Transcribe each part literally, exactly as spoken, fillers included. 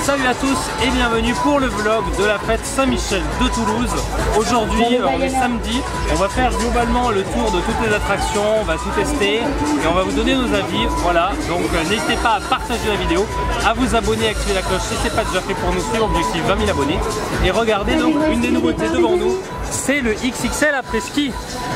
Salut à tous et bienvenue pour le vlog de la fête Saint-Michel de Toulouse. Aujourd'hui, on est samedi, on va faire globalement le tour de toutes les attractions, on va tout tester et on va vous donner nos avis. Voilà, donc n'hésitez pas à partager la vidéo, à vous abonner, à activer la cloche si ce n'est pas déjà fait pour nous suivre, objectif vingt mille abonnés. Et regardez donc une des nouveautés devant nous, c'est le X X L après ski.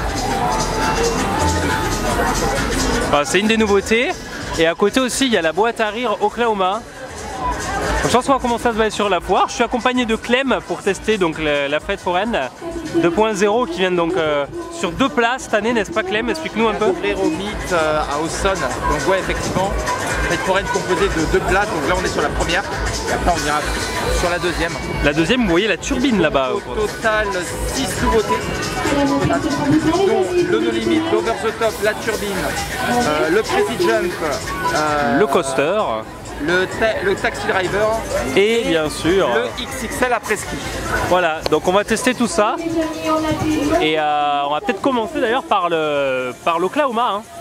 Enfin, c'est une des nouveautés. Et à côté aussi, il y a la boîte à rire Oklahoma. Je pense qu'on va commencer à se balader sur la foire. Je suis accompagné de Clem pour tester donc la, la fête foraine deux point zéro qui vient donc euh, sur deux places cette année, n'est-ce pas Clem? Explique-nous un peu. Ouvrir au mythe euh, à Auxonne. Donc ouais, effectivement, fête foraine composée de deux places. Donc là on est sur la première et après on ira sur la deuxième. La deuxième, vous voyez la turbine là-bas. Au total six nouveautés. Donc le No Limit, l'Over the Top, la turbine, euh, le Crazy Jump, euh, le coaster. Le, ta le taxi driver et bien sûr le X X L après ski. Voilà, donc on va tester tout ça et euh, on va peut-être commencer d'ailleurs par le par l'Oklahoma. Hein.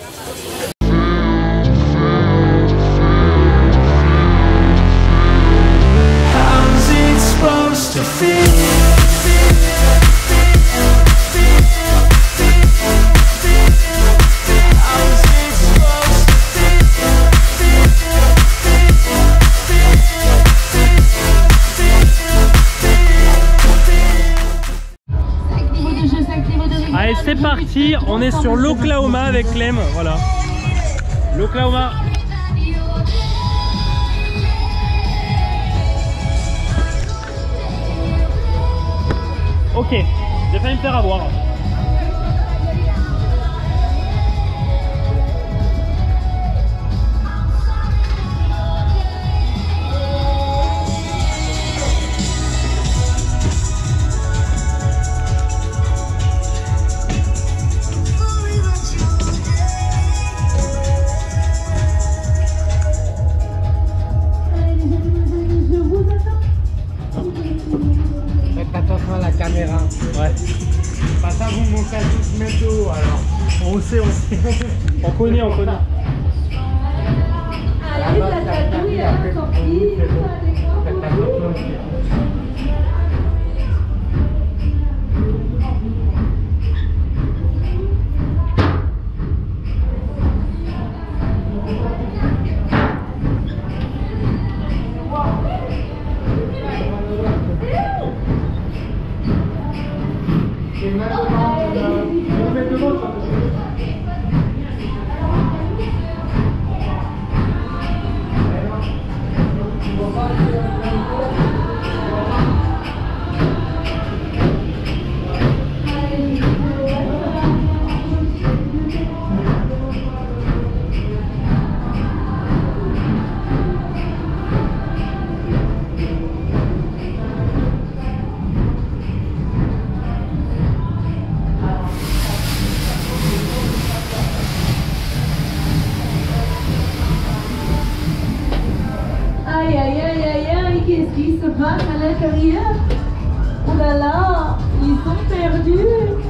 Allez, c'est parti, on est sur l'Oklahoma avec Clem, voilà. L'Oklahoma. Ok, j'ai failli me faire avoir. Attention à la caméra. Ouais. Pas ça, vous montez à tous mes dos alors. On sait, on sait. On connaît, on connaît. Allez, la tatouille est sortie. Faites attention aussi. Aïe aïe aïe aïe aïe, qu'est-ce qui se passe à l'intérieur? Oh là là, ils sont perdus.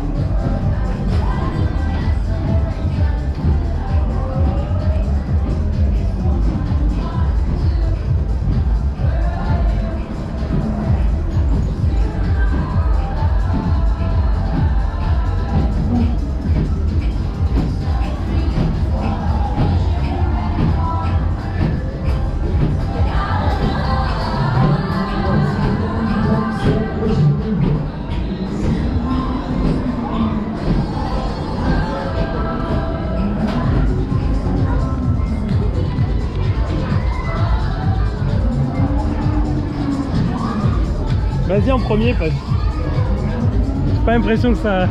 Vas-y en premier parce que j'ai pas l'impression que ça...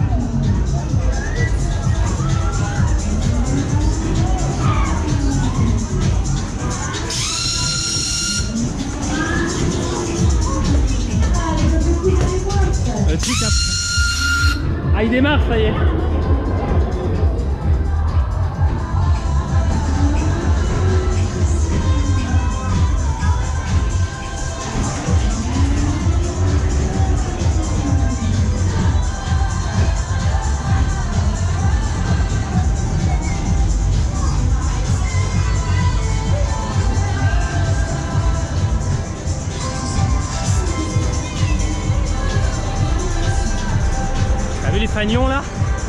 Le truc après. Ah, il démarre, ça y est. fanions là.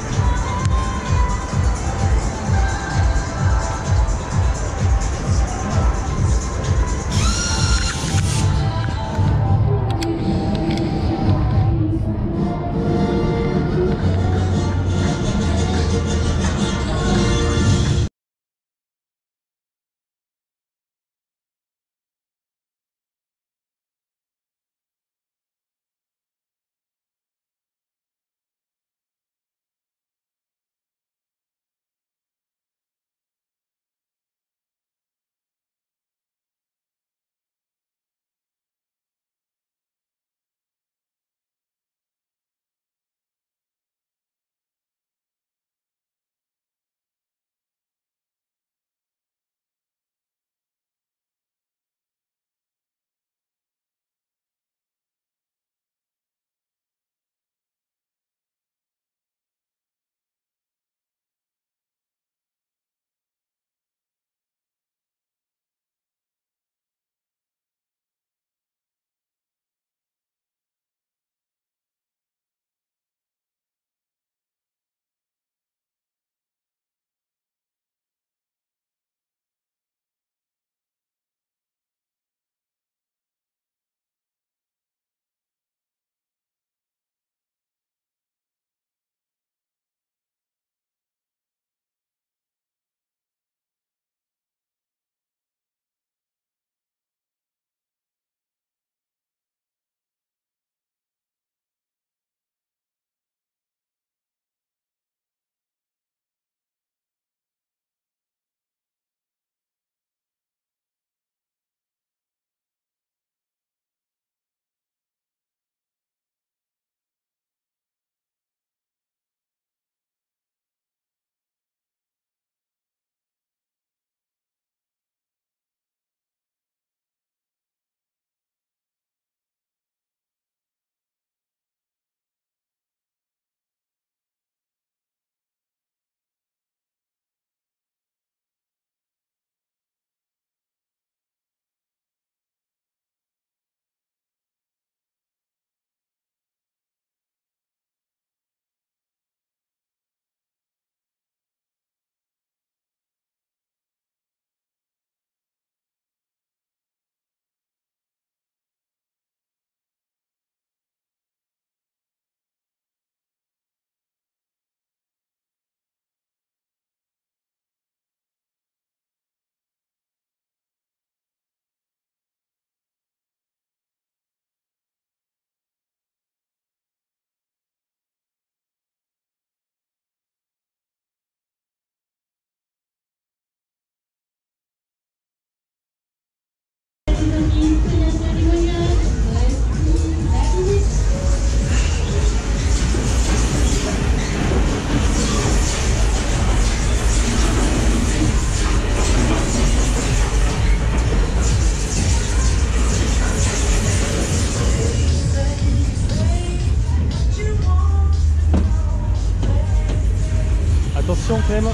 Attention Clem.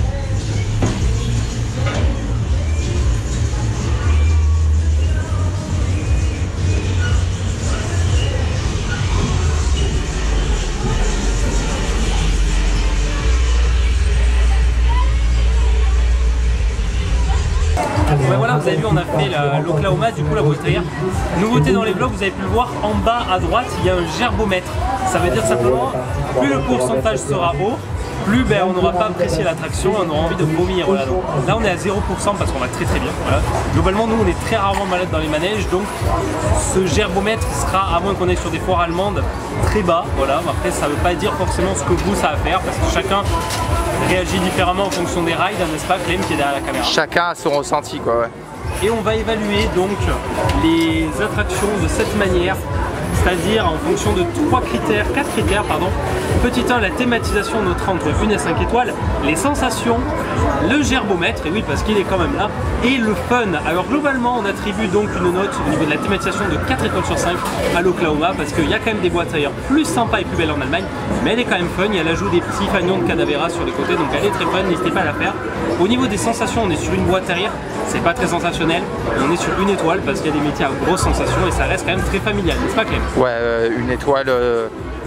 Ouais, voilà, vous avez vu, on a fait l'Oklahoma, du coup la Voltaire. Nouveauté dans les vlogs, vous avez pu le voir, en bas à droite, il y a un gerbomètre. Ça veut dire simplement, plus le pourcentage sera haut, plus ben, on n'aura pas apprécié l'attraction, on aura envie de vomir. Voilà. Donc, là on est à zéro pour cent parce qu'on va très très bien. Voilà. Globalement nous on est très rarement malade dans les manèges, donc ce gerbomètre sera, à moins qu'on est sur des foires allemandes, très bas. Voilà. Après ça ne veut pas dire forcément ce que vous ça à faire, parce que chacun réagit différemment en fonction des rides, n'est-ce pas Clem qui est derrière la caméra. Chacun a son ressenti quoi, ouais. Et on va évaluer donc les attractions de cette manière, c'est-à-dire en fonction de trois critères, quatre critères pardon. Petit un, la thématisation notera entre une et cinq étoiles, les sensations, le gerbomètre, et oui parce qu'il est quand même là, et le fun. Alors globalement on attribue donc une note au niveau de la thématisation de quatre étoiles sur cinq à l'Oklahoma, parce qu'il y a quand même des boîtes ailleurs plus sympas et plus belles en Allemagne, mais elle est quand même fun. Il y a l'ajout des petits fanions de Cadavera sur les côtés, donc elle est très fun, n'hésitez pas à la faire. Au niveau des sensations, on est sur une boîte arrière, c'est pas très sensationnel, on est sur une étoile parce qu'il y a des métiers à grosses sensations et ça reste quand même très familial, n'est-ce pas Clem? Ouais, euh, une étoile, euh,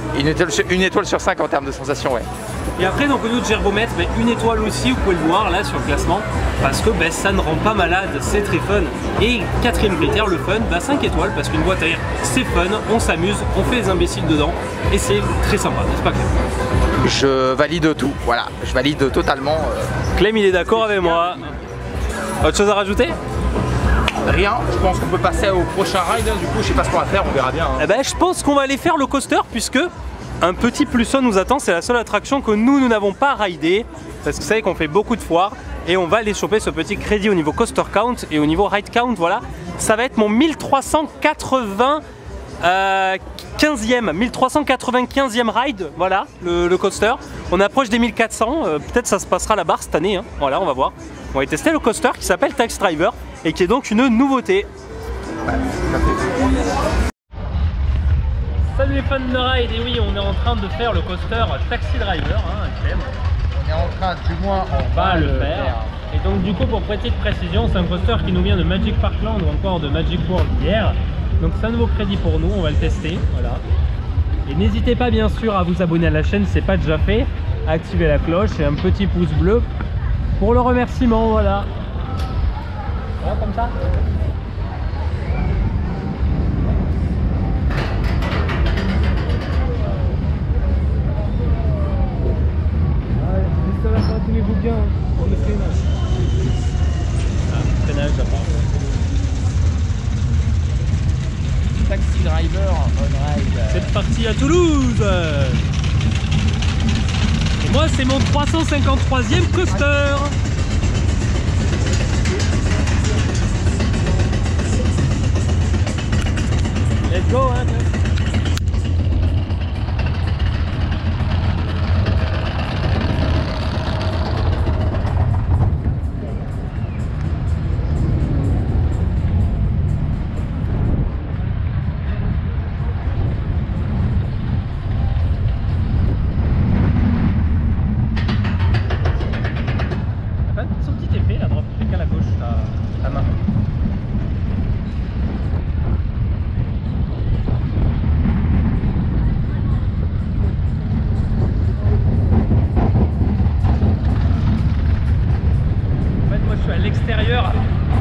Une étoile, une étoile sur cinq en termes de sensation, ouais. Et après, donc au niveau de gerbomètre, ben, une étoile aussi, vous pouvez le voir là sur le classement, parce que ben, ça ne rend pas malade, c'est très fun. Et quatrième critère, le fun, ben, cinq étoiles, parce qu'une boîte à rire, c'est fun, on s'amuse, on fait les imbéciles dedans, et c'est très sympa, n'est-ce pas Clem? Je valide tout, voilà, je valide totalement. Euh... Clem, il est d'accord avec moi. Autre chose à rajouter? Rien, je pense qu'on peut passer au prochain ride, hein. Du coup je sais pas ce qu'on va faire, on verra bien. Hein. Eh ben, je pense qu'on va aller faire le coaster, puisque un petit plus un nous attend, c'est la seule attraction que nous, nous n'avons pas ridé, parce que vous savez qu'on fait beaucoup de foires, et on va aller choper ce petit crédit au niveau coaster count et au niveau ride count, voilà. Ça va être mon mille trois cent quatre-vingt euh, quinzième, mille trois cent quatre-vingt-quinzième ride, voilà, le, le coaster. On approche des mille quatre cents, euh, peut-être ça se passera à la barre cette année, hein. Voilà, on va voir. On va tester le coaster qui s'appelle Taxi Driver, et qui est donc une nouveauté. Ouais, ça fait... Salut les fans de ride, et oui, on est en train de faire le coaster Taxi Driver, hein, Clem. On est en train, du moins, on va le faire. Et donc du coup, pour petite précision, c'est un coaster qui nous vient de Magic Parkland ou encore de Magic World hier. Donc c'est un nouveau crédit pour nous, on va le tester, voilà. Et n'hésitez pas bien sûr à vous abonner à la chaîne si ce n'est pas déjà fait, à activer la cloche et un petit pouce bleu pour le remerciement, voilà. Voilà, comme ça. Tenez-vous bien pour le freinage. Ah, freinage à part. Taxi Driver on ride. C'est parti à Toulouse. Et moi c'est mon trois cent cinquante-troisième coaster. Let's go, hein. Son petit effet, la drop click à la gauche, à la main. En fait, moi je suis à l'extérieur.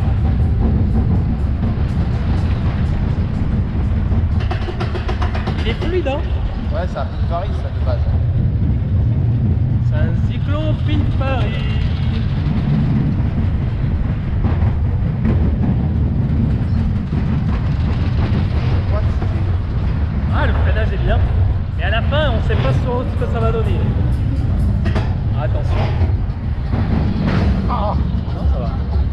Il est fluide, hein? Ouais, ça varie ça de base. C'est un cyclone Pin Paris. Ah, le freinage est bien, mais à la fin on sait pas sur ce que ça va donner. Ah, attention. Ah, non, ça va.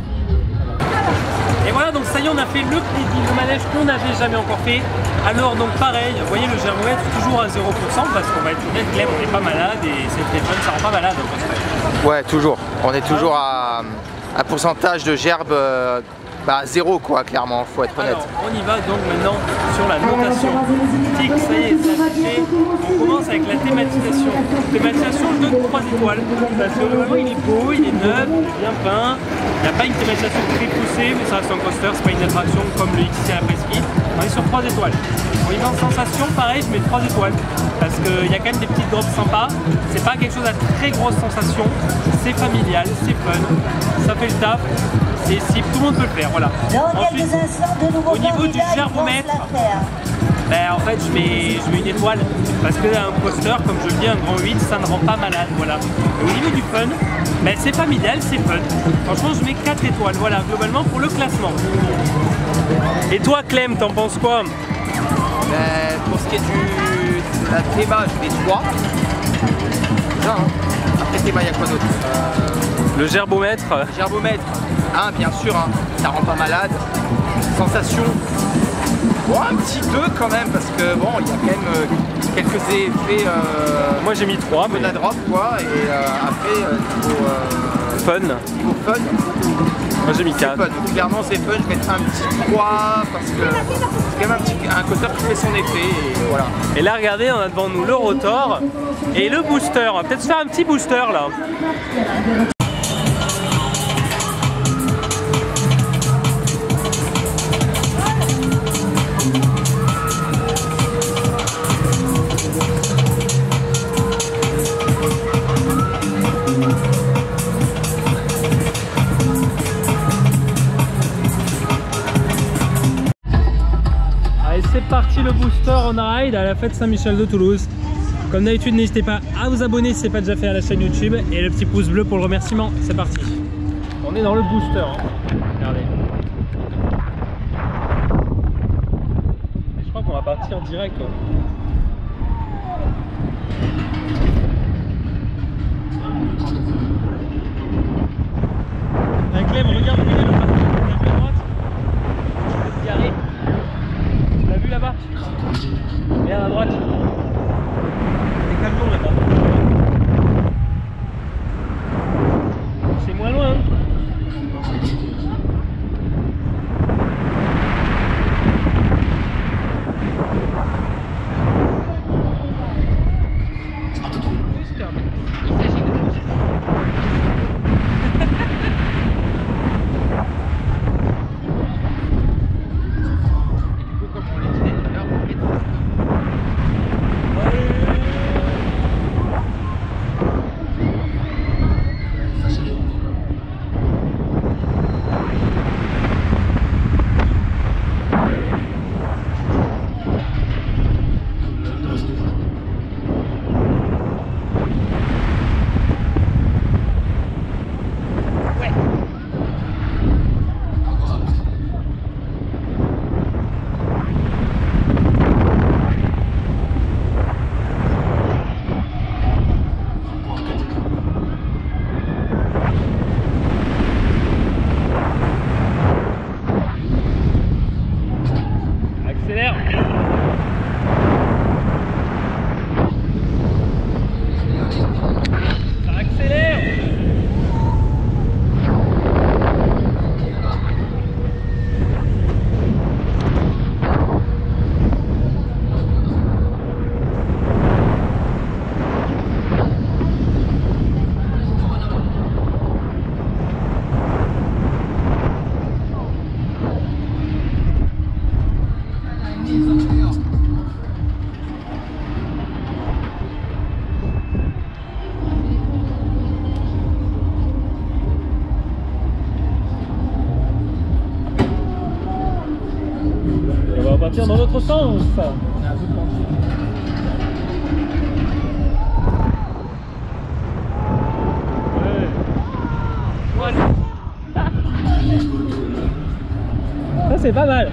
Et voilà, donc ça y est, on a fait le crédit, le manège qu'on n'avait jamais encore fait. Alors donc pareil, vous voyez le gerbomètre toujours à zéro pour cent parce qu'on va être honnête, Clem, on n'est pas malade et c'est très fun, ça rend pas malade. Ouais, toujours. On est toujours à un pourcentage de gerbe euh, bah, zéro quoi, clairement, faut être honnête. Alors, on y va donc maintenant sur la notation. Tic, ça y est, c'est affiché. On commence avec la thématisation. Thématisation, je donne trois étoiles. Parce que vraiment, il est beau, il est neuf, il est bien peint. Il n'y a pas une thématisation très poussée, mais ça reste un coaster, c'est pas une attraction comme le X T C après ski. On est sur trois étoiles. On y va en sensation, pareil, je mets trois étoiles. Parce qu'il y a quand même des petites drops sympas. C'est pas quelque chose à très grosse sensation. C'est familial, c'est fun. Ça fait le taf. Et si tout le monde peut le faire, voilà. Ensuite, au niveau du gerbomètre, ben, en fait je mets, je mets une étoile parce que un coaster, comme je le dis, un grand huit, ça ne rend pas malade, voilà. Et au niveau du fun, ben, c'est familial, c'est fun. Franchement, je mets quatre étoiles, voilà, globalement pour le classement. Et toi, Clem, t'en penses quoi? Ben, pour ce qui est du de la théma, je mets trois. Ça, hein. Après théma, il y a quoi d'autre? euh... Le gerbomètre. Le gerbomètre, hein, bien sûr, hein, ça rend pas malade. Sensation, bon, un petit deux quand même, parce que bon, il y a quand même euh, quelques effets. Euh, Moi j'ai mis trois. Mais... la drop quoi, et euh, après, euh, niveau, euh, fun. niveau fun. Moi j'ai mis quatre. Donc, clairement c'est fun, je mettrai un petit trois parce que c'est quand même un, petit, un coaster qui fait son effet et voilà. Et là regardez, on a devant nous le rotor et le booster. On va peut-être se faire un petit booster là. parti le booster on ride à la fête Saint-Michel de Toulouse. Comme d'habitude, n'hésitez pas à vous abonner si ce n'est pas déjà fait à la chaîne YouTube et le petit pouce bleu pour le remerciement. C'est parti. On est dans le booster. Hein. Regardez. Et je crois qu'on va partir direct. Quoi. La Clem, regarde où il est le parti. Tu l'as vu à droite? Je vais te garer. Tu l'as vu là-bas? Regarde à droite. Des camions là-bas. C'est moins loin. Hein. Dans l'autre sens. Ouais. Ça c'est pas mal.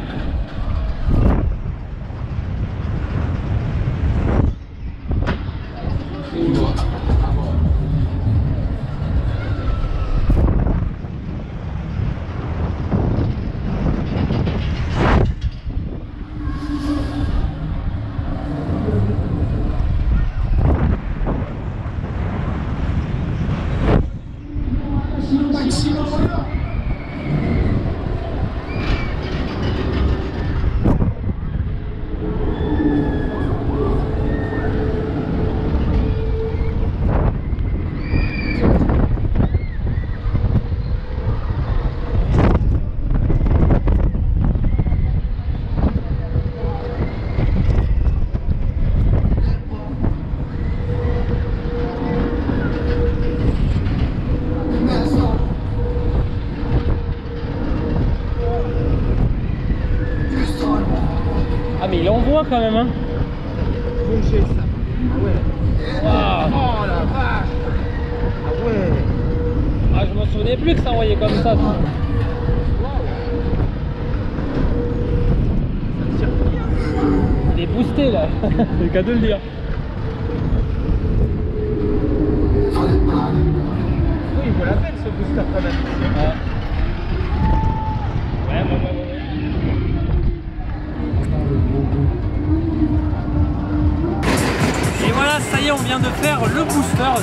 Ah mais il envoie quand même hein. Bouger ça. Ah ouais. Wow. Oh la vache. Ah ouais. Ah je m'en souvenais plus que ça envoyait comme ça. Wow. Il est boosté là. C'est le cas de le dire. Oui, il vaut la peine ce booster quand même. Ouais. Ouais, ouais, ouais, ouais. Et voilà, ça y est, on vient de faire le booster.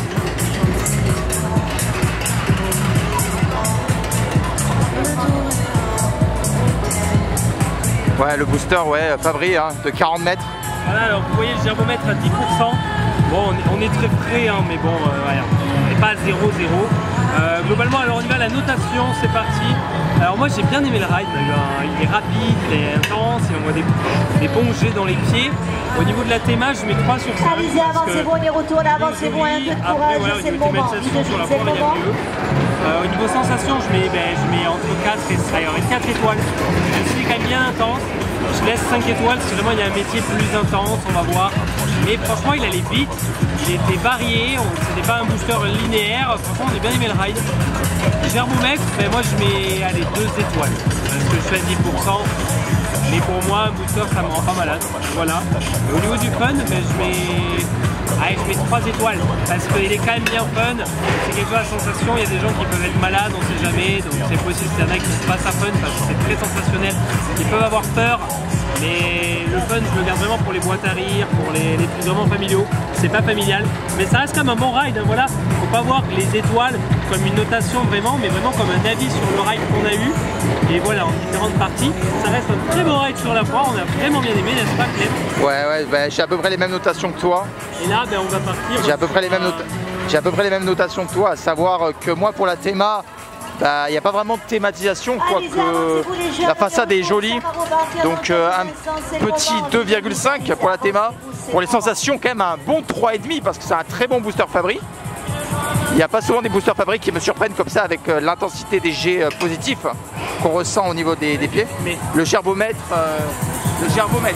Ouais, le booster, ouais, Fabri, hein, de quarante mètres. Voilà, alors vous voyez le gerbomètre à dix pour cent. Bon, on est, on est très frais, hein, mais bon, euh, voilà, on n'est pas à zéro zéro. Euh, globalement, alors on y va, la notation, c'est parti. Alors moi j'ai bien aimé le ride, il est rapide, il est intense, il envoie des, des bons jets dans les pieds. Au niveau de la théma, je mets trois sur cinq. Allez-y, avancez-vous, on y retourne, avancez-vous, un peu de courage, c'est le moment. Sur la forme, il y a mieux. Euh, au niveau sensation, je mets, ben, je mets entre quatre et, alors, quatre étoiles. C'est quand même bien intense. je laisse cinq étoiles si vraiment il y a un métier plus intense, on va voir. Mais franchement, il allait vite, il était varié, c'était pas un booster linéaire. Franchement, on a bien aimé le ride. Gerbomètre, ben moi je mets allez, deux étoiles parce que je fais dix pour cent. Mais pour moi, un booster, ça me rend pas malade. Voilà. Et au niveau du fun, ben, je mets... Allez, je mets trois étoiles parce qu'il est quand même bien fun. C'est quelque chose à sensation. Il y a des gens qui peuvent être malades, on sait jamais. Donc c'est possible qu'il y en a qui ne passent à fun parce que c'est très sensationnel. Ils peuvent avoir peur. Mais le fun, je le garde vraiment pour les boîtes à rire, pour les, les trucs vraiment familiaux. C'est pas familial. Mais ça reste quand même un bon ride. Hein, voilà. Faut pas voir les étoiles comme une notation vraiment, mais vraiment comme un avis sur le ride qu'on a eu. Et voilà, en différentes parties. Ça reste un très beau ride sur la foire. On a vraiment bien aimé, n'est-ce pas, Clem? Ouais, ouais, bah, j'ai à peu près les mêmes notations que toi. Et là, ben, on va partir. J'ai à peu près les mêmes notations. J'ai à peu près les mêmes notations que toi, à savoir que moi pour la théma, il bah, n'y a pas vraiment de thématisation, quoique la façade est jolie. Donc euh, un petit deux virgule cinq pour la théma. Pour les sensations, quand même un bon trois virgule cinq parce que c'est un très bon booster Fabry. Il n'y a pas souvent des boosters Fabry qui me surprennent comme ça avec euh, l'intensité des jets euh, positifs qu'on ressent au niveau des, des pieds. Mais le gerbomètre, euh, le gerbomètre,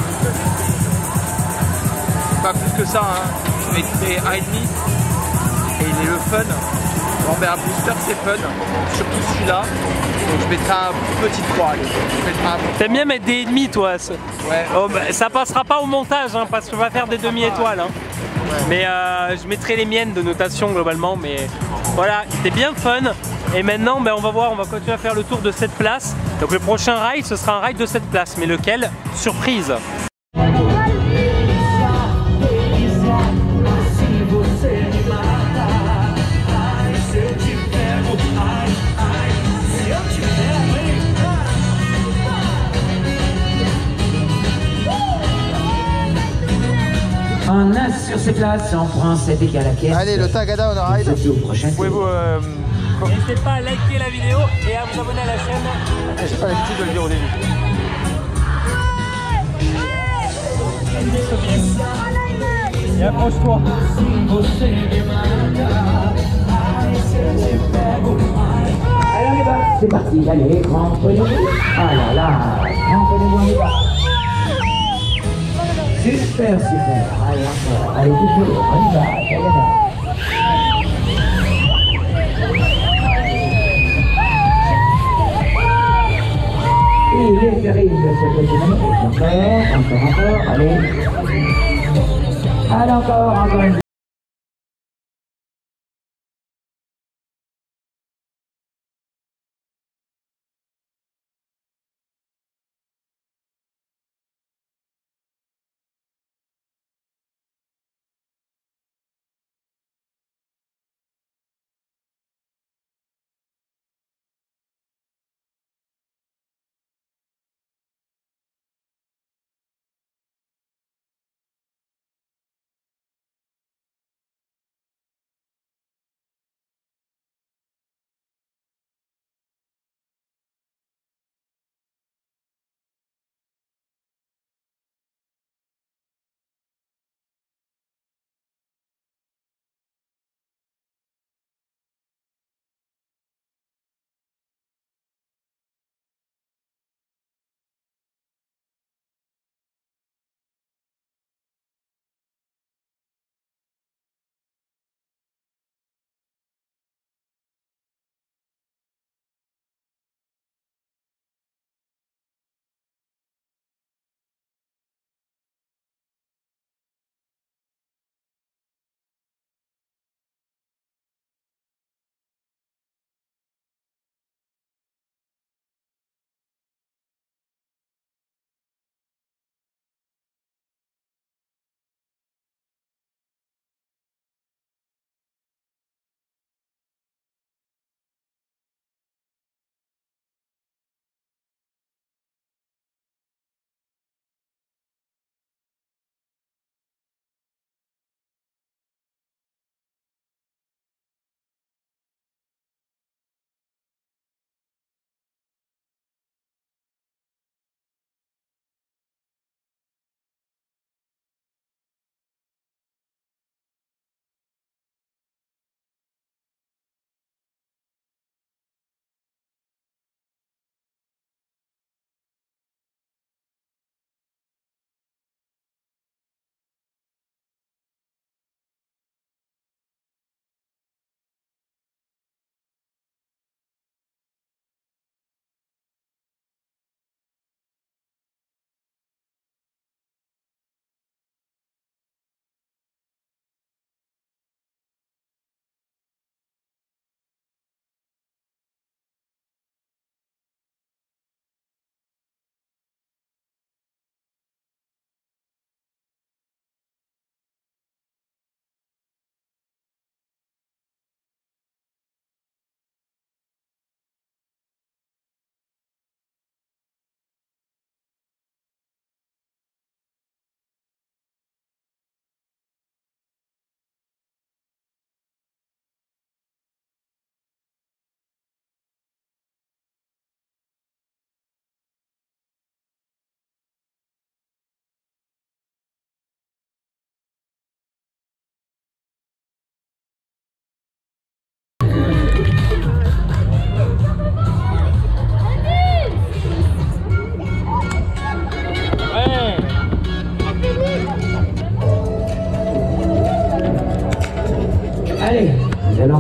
pas plus que ça, hein. Je mettrais un virgule cinq et il est le fun. Bon, ben, un booster c'est fun, surtout celui-là. Donc je mettrai un petit trois. Un... T'aimes bien mettre des demi toi? Ouais. Oh, bah, ça passera pas au montage hein, parce que je vais faire des demi-étoiles. Hein. Ouais. Mais euh, je mettrai les miennes de notation globalement. Mais voilà, c'était bien fun. Et maintenant, ben, on va voir, on va continuer à faire le tour de cette place. Donc le prochain ride, ce sera un ride de cette place. Mais lequel? Surprise. On a sur ces places en France, c'est égal à caisse. Allez, le Tagada on ride. Pouvez-vous euh, n'hésitez pas à liker la vidéo et à vous abonner à la chaîne. J'ai pas l'habitude de le dire au début. Et approche-toi. Allez, on y va. C'est parti, allez, cramponnez-vous. Ah là là, cramponnez-vous, on y va. Super, super. Allez, encore. Allez, toujours. On y va. Allez, Il est terrible ce petit manège. Encore, encore, encore. Allez. Allez, encore, encore une fois.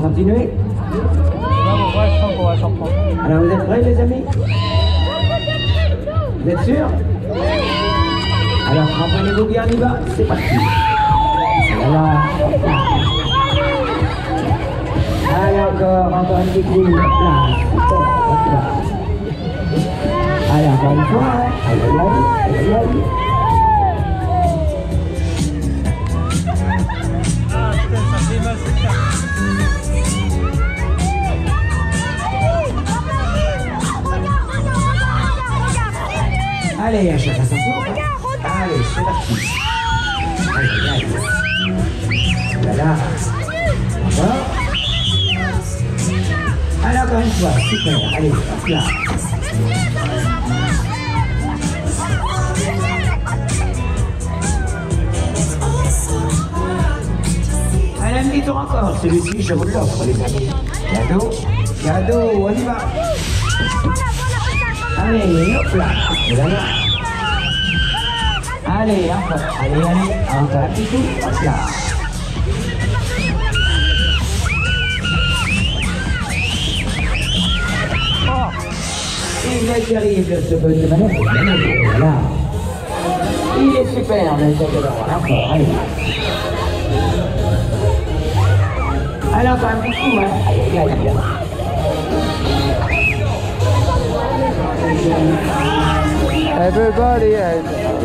continuer? Non, ouais, je pense qu'on va s'en prendre. Alors vous êtes prêts les amis? Vous êtes sûrs? Alors remplis-vous bien, on y va, c'est parti. Voilà. Allez encore, encore un petit coup. Là, super, voilà. Allez encore une fois, hein. Allez, allez, allez, allez. Ah putain, ça fait mal, c'est clair. Allez, à chacun son tour. Allez, c'est parti. Allez, allez. Voilà. Encore. Allez, encore une fois. Super. Allez, hop là. Allez, un petit tour encore. Celui-ci, je vous l'offre, les amis. Cadeau. Cadeau, on y va. Allez, hop là. Voilà. Allez, encore, allez, allez, encore un petit coup, hop là. Oh. Il est terrible ce petit manège, voilà. Il est super, le Jaguar, encore, allez. Allez, encore un petit coup, hein. Allez, allez, allez. Everybody has.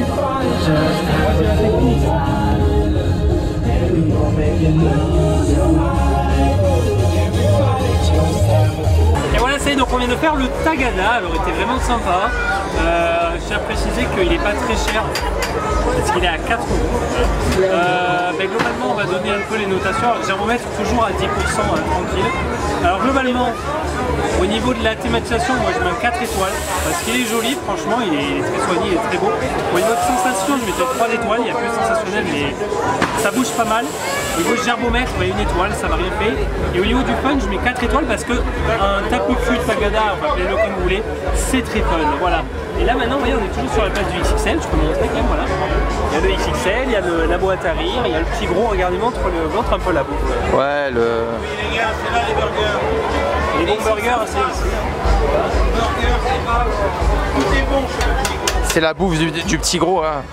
Et voilà, ça y est, donc on vient de faire le Tagada, alors il était vraiment sympa. Euh, je tiens à préciser qu'il n'est pas très cher, parce qu'il est à quatre euros. Euh, ben, globalement, on va donner un peu les notations. Gyromètre toujours à dix pour cent, hein, tranquille. Alors globalement, au niveau de la thématisation, moi je mets un quatre étoiles, parce qu'il est joli, franchement, il est, il est très soigné, il est très beau. Au niveau de sensation, je mettais trois étoiles, il y a plus sensationnel, mais ça bouge pas mal. Au niveau de gerbomètre, ben, une étoile, ça m'a rien fait. Et au niveau du fun, je mets quatre étoiles, parce que un tapu fut Tagada, enfin appelez-le comme vous voulez, c'est très fun, voilà. Et là maintenant, vous voyez, on est toujours sur la place du X X L, je peux vous montrer quand même, voilà. Il y a le X X L, il y a le, la boîte à rire, il y a le petit gros, regardez, montre, le, montre un peu la bouffe. Ouais, le. Oui les gars, c'est là les burgers. Les bons burgers, c'est ici. Burgers, c'est pas... Tout est bon. C'est la bouffe du, du petit gros, hein.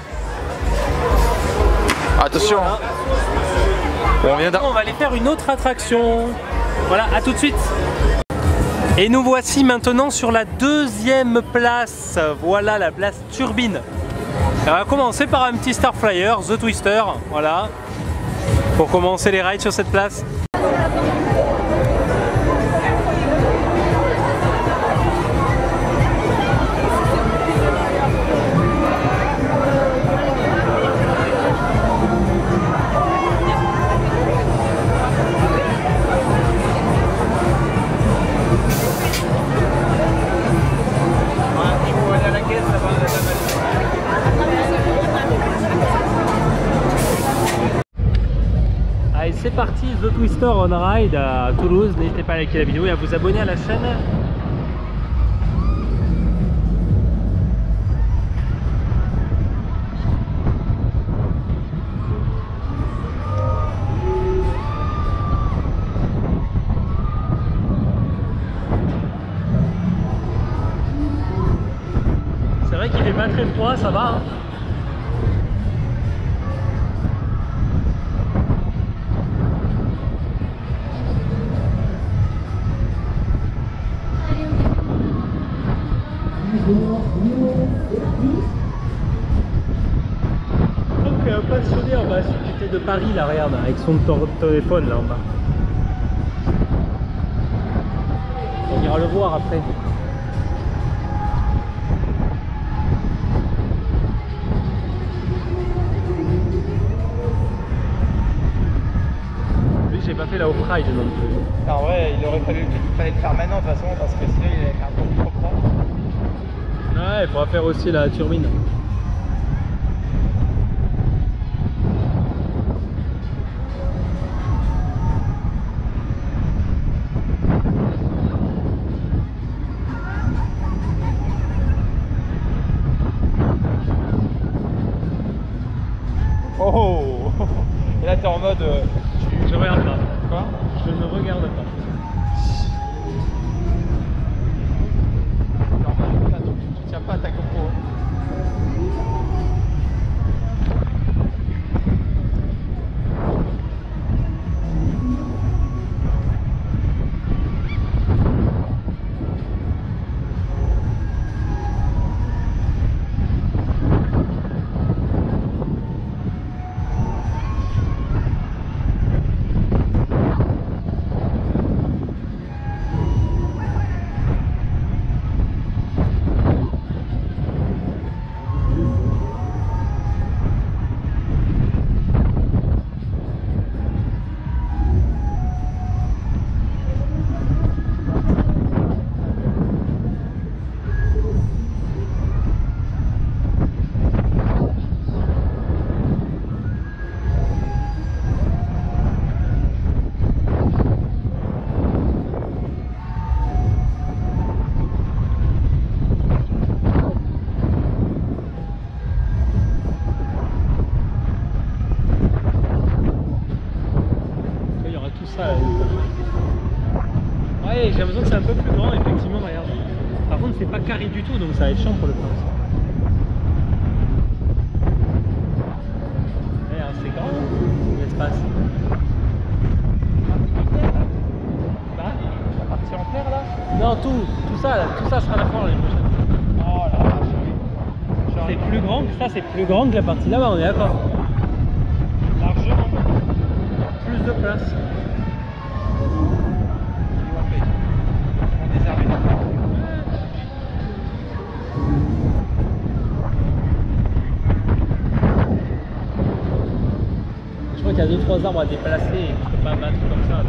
Attention. Voilà. On vient d'un... On va aller faire une autre attraction. Voilà, à tout de suite. Et nous voici maintenant sur la deuxième place. Voilà la place Turbine. On va commencer par un petit Star Flyer, The Twister. Voilà. Pour commencer les rides sur cette place. Allez, c'est parti, The Twister on Ride à Toulouse. N'hésitez pas à liker la vidéo et à vous abonner à la chaîne. C'est vrai qu'il fait pas très froid, ça va hein. Donc un passionné en bas, celui qui était de Paris là, regarde, avec son téléphone là en bas. On ira le voir après. Lui j'ai pas fait la off-ride non plus. En vrai, il aurait fallu il fallait le faire maintenant de toute façon, parce que sinon il est un peu trop froid. Ouais, il faudra faire aussi la turbine. Oh. Et là t'es en mode... Euh, Je regarde pas. Quoi? Je ne regarde pas. Tu tiens pas à ta GoPro. Ouais, j'ai l'impression que c'est un peu plus grand, effectivement, regarde. Par contre, c'est pas carré du tout, donc ça va être chiant pour le prince. Regarde, c'est grand, l'espace. Bah, la partie en terre là? Non, tout, tout ça, là, tout ça sera la fin l'année prochaine. Oh là là, c'est plus grand que ça, c'est plus grand que la partie là-bas, on est d'accord. Largement. Plus de place. Je crois qu'il y a deux trois arbres à déplacer et je peux pas battre comme ça.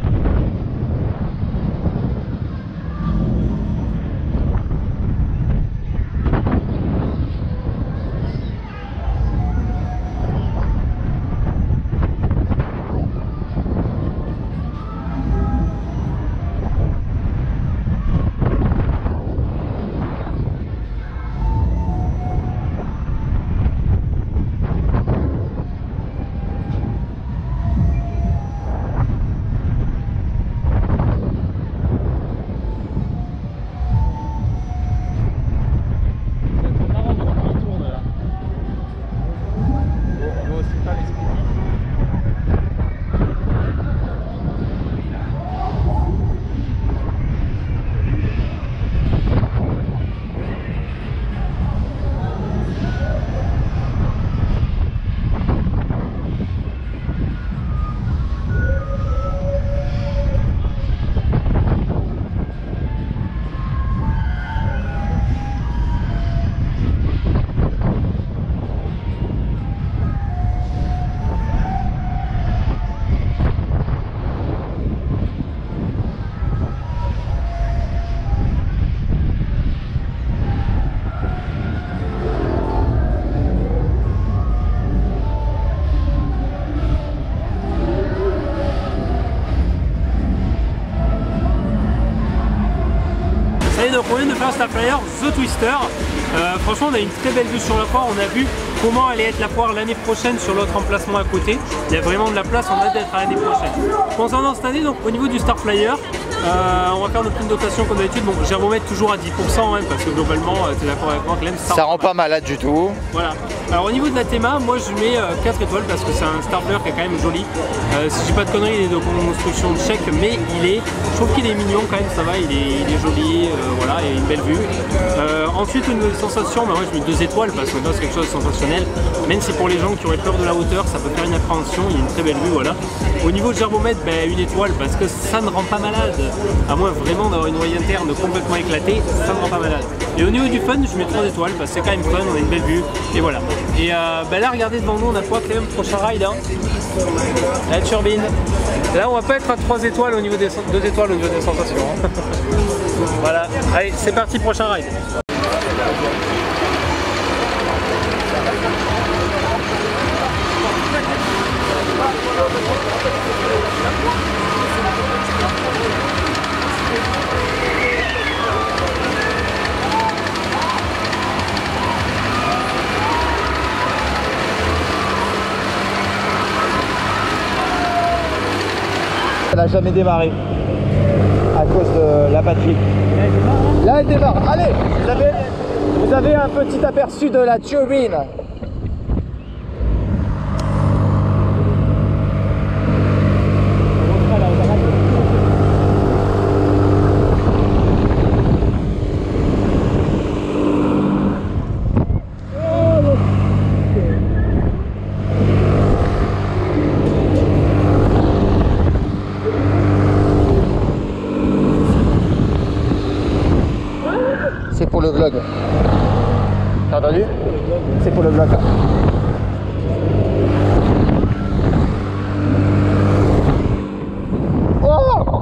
Et donc on vient de faire un Star Flyer The Twister. Euh, franchement on a une très belle vue sur la foire, on a vu comment allait être la foire l'année prochaine sur l'autre emplacement à côté. Il y a vraiment de la place, on a hâte d'être à l'année prochaine. Concernant cette année, donc au niveau du Star Flyer, euh, on va faire notre petite notation comme d'habitude. Bon, j'ai remettre toujours à dix pour cent hein, parce que globalement, tu es d'accord avec moi Clem, ça, ça rend pas malade du tout. Voilà. Alors au niveau de la théma, moi je mets euh, quatre étoiles parce que c'est un Star Flyer qui est quand même joli. Euh, si j'ai pas de conneries, il est de construction de chèque, mais il est, je trouve qu'il est mignon quand même, ça va, il est, il est joli, euh, voilà, et une belle vue. Euh, ensuite une sensation, bah, moi je mets deux étoiles parce que c'est quelque chose de sensationnel. Même si pour les gens qui auraient peur de la hauteur, ça peut faire une appréhension, il y a une très belle vue, voilà. Au niveau de gerbomètre, bah, une étoile parce que ça ne rend pas malade, à moins vraiment d'avoir une noyée interne complètement éclatée, ça ne rend pas malade. Et au niveau du fun, je mets trois étoiles parce que c'est quand même fun, on a une belle vue, et voilà. Et euh, bah là, regardez devant nous, on a quoi quand même, prochain ride, hein. La turbine. Là, on va pas être à trois étoiles au niveau des deux étoiles au niveau des sensations. Hein. Voilà. Allez, c'est parti, prochain ride. n'a jamais démarré à cause de la batterie. Là elle démarre. Allez, vous avez, vous avez un petit aperçu de la turbine. C'est pour le vlog. T'as entendu? C'est pour le vlog. Oh!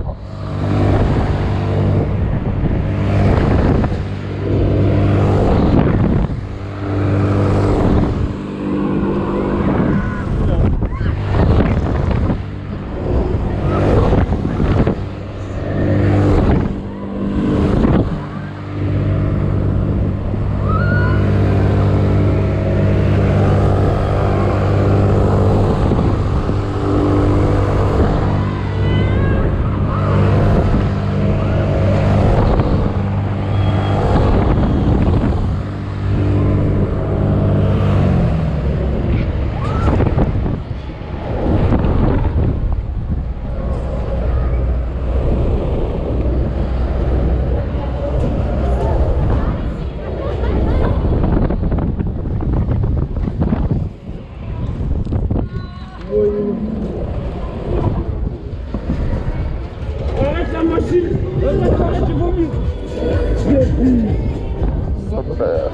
Arrête la machine! Arrête, arrête, tu vomis! Super.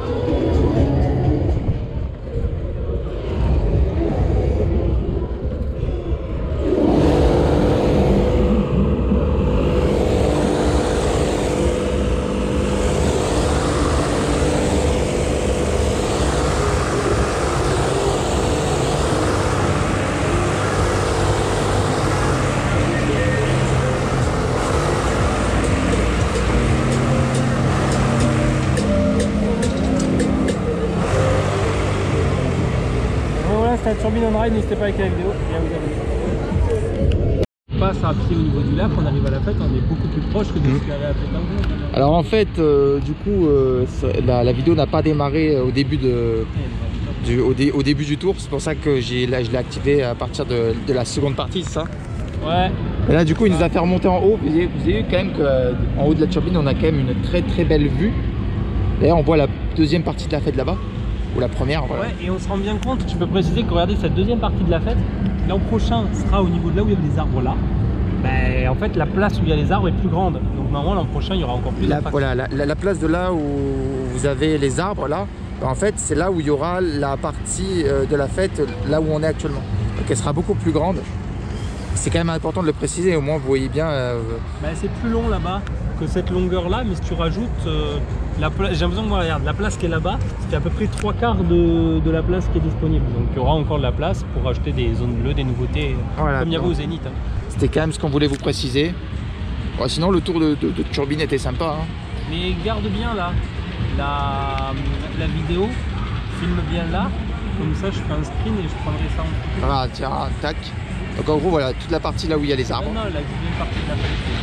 La turbine on ride, n'hésitez pas avec la vidéo et à vous abonner. On passe à pied au niveau du lac, on arrive à la fête, on est beaucoup plus proche que de ce qu'il y avait à Pétanque. Alors en fait, euh, du coup, euh, la, la vidéo n'a pas démarré au début, de, du, au, dé, au début du tour. C'est pour ça que j'ai, là, je l'ai activé à partir de, de la seconde partie, c'est ça? Ouais. Et là du coup il nous a fait remonter en haut. Vous avez, vous avez vu quand même qu'en haut de la turbine on a quand même une très très belle vue. D'ailleurs on voit la deuxième partie de la fête là-bas. Ou la première, voilà. Ouais, et on se rend bien compte, tu peux préciser que regardez cette deuxième partie de la fête, l'an prochain sera au niveau de là où il y avait les arbres là. Ben, en fait la place où il y a les arbres est plus grande, donc normalement l'an prochain il y aura encore plus la, d'impact. Voilà, la, la, la place de là où vous avez les arbres là, en fait c'est là où il y aura la partie de la fête là où on est actuellement. Donc elle sera beaucoup plus grande. C'est quand même important de le préciser, au moins vous voyez bien. Euh... Ben, c'est plus long là-bas que cette longueur là, mais si tu rajoutes euh, la place, j'ai l'impression que moi, regarde, la place qui est là-bas, c'est à peu près trois quarts de, de la place qui est disponible. Donc il y aura encore de la place pour acheter des zones bleues, des nouveautés, voilà, comme il y avait au Zénith. Hein. C'était quand même ce qu'on voulait vous préciser. Bon, sinon le tour de, de, de turbine était sympa. Hein. Mais garde bien là, la, la vidéo, filme bien là, comme ça je fais un screen et je prendrai ça en photo. Ah tiens, tac. Donc en gros voilà, toute la partie là où il y a les arbres. Non, non, la deuxième partie de la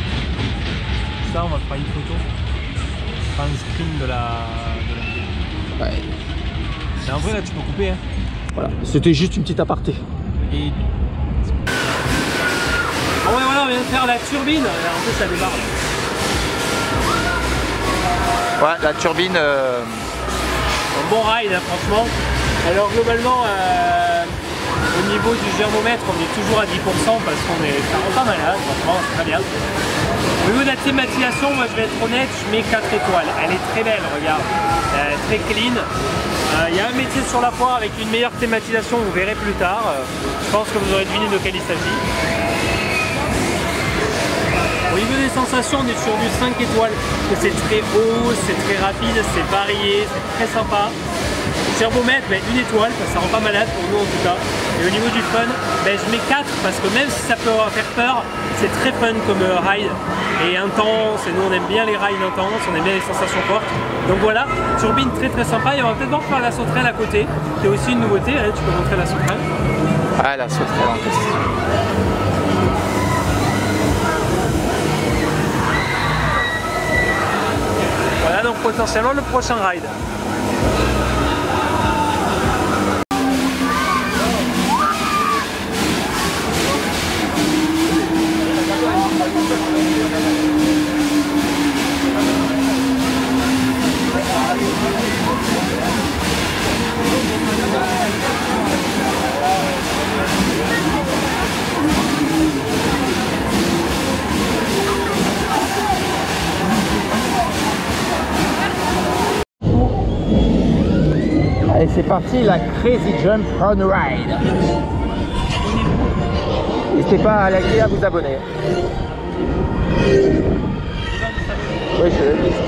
fête. Ça on va faire une photo. On fera un screen de la, de la vidéo. Ouais. Mais en vrai là tu peux couper hein. Voilà, c'était juste une petite aparté. Et... Ah ouais voilà, on vient de faire la turbine. En plus ça démarre là. Ouais, la turbine... Euh... Un bon ride hein, franchement. Alors globalement, euh, au niveau du germomètre, on est toujours à dix pour cent parce qu'on est ça rend pas malade, franchement c'est très bien. Au niveau de la thématisation, moi je vais être honnête, je mets quatre étoiles. Elle est très belle, regarde, elle est très clean. Il euh, y a un métier sur la foire avec une meilleure thématisation, vous verrez plus tard. Euh, je pense que vous aurez deviné de quel il s'agit. Au niveau des sensations, on est sur du cinq étoiles. C'est très haut, c'est très rapide, c'est varié, c'est très sympa. Germomètre, ben, une étoile, ça rend pas malade pour nous en tout cas. Et au niveau du fun, ben, je mets quatre parce que même si ça peut faire peur, c'est très fun comme euh, ride et intense. Et nous on aime bien les rides intenses, on aime bien les sensations fortes. Donc voilà, turbine très très sympa. Et on va peut-être voir faire la sauterelle à côté, qui est aussi une nouveauté. Allez, tu peux montrer la sauterelle. Ah, la sauterelle en question. Là donc potentiellement le prochain ride. Allez, c'est parti, la Crazy Jump Run Ride. N'hésitez pas à liker et à vous abonner. Oui, je l'ai vu.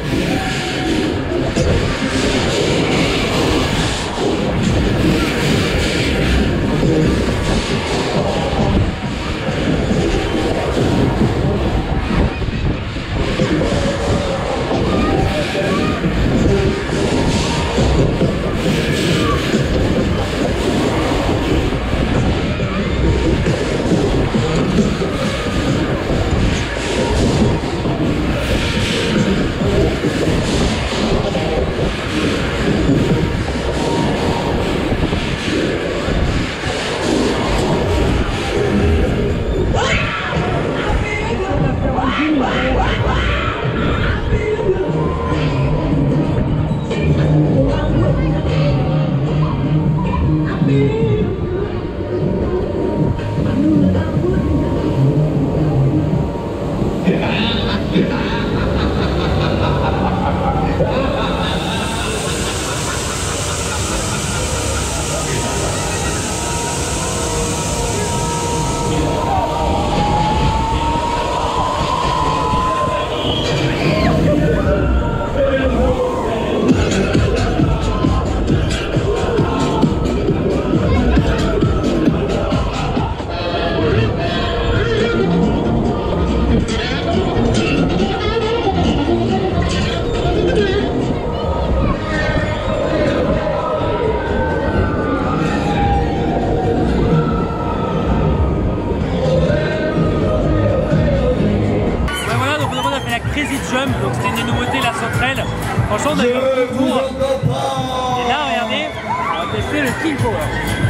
Donc c'était une des nouveautés, la sauterelle. Franchement, on a eu un petit tour. Et là, regardez, on va tester le King Power.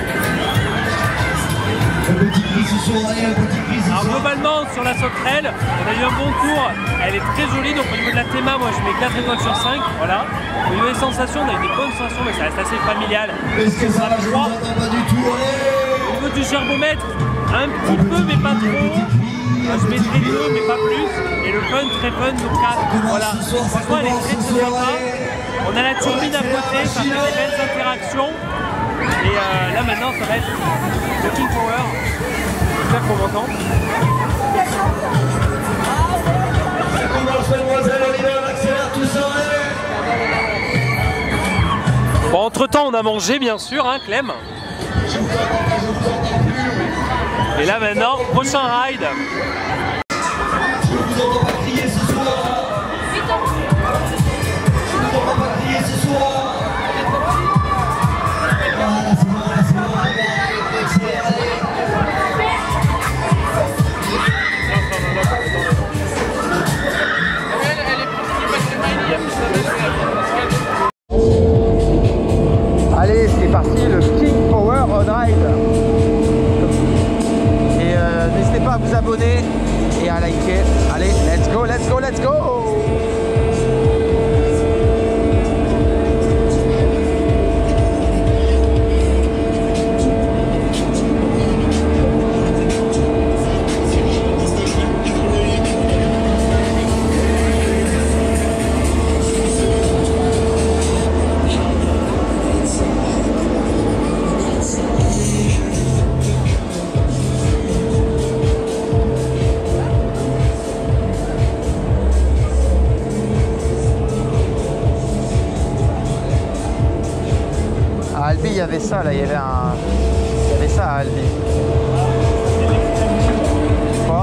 Alors globalement, sur la sauterelle, on a eu un bon tour. Elle est très jolie. Donc au niveau de la théma, moi je mets quatre étoiles sur cinq. Voilà. Au niveau des sensations, on a eu des bonnes sensations, mais ça reste assez familial. Est-ce que ça va, je vous entends pas du tout. Au niveau du gerbomètre, un petit peu, mais pas trop. Je mettrai deux, mais pas plus. Et le fun, très fun, donc quatre. Voilà. Franchement, elle est très très sympa. On a la turbine à côté, ça fait des belles interactions. Et euh, là maintenant, ça va être le King Power. J'espère qu'on m'entend. Bon, entre temps, on a mangé, bien sûr, hein, Clem. Et là maintenant, prochain ride. Je vous entends pas crier ce soir. Je vous entends pas crier ce soir. Voilà, c'est bon, c'est bon, allez, c'est parti, le King Power on Ride. Et euh, n'hésitez pas à vous abonner et à liker. Allez, let's go, let's go, let's go. À Albi, il y avait ça, là, il y avait un... Il y avait ça à Albi. Quoi?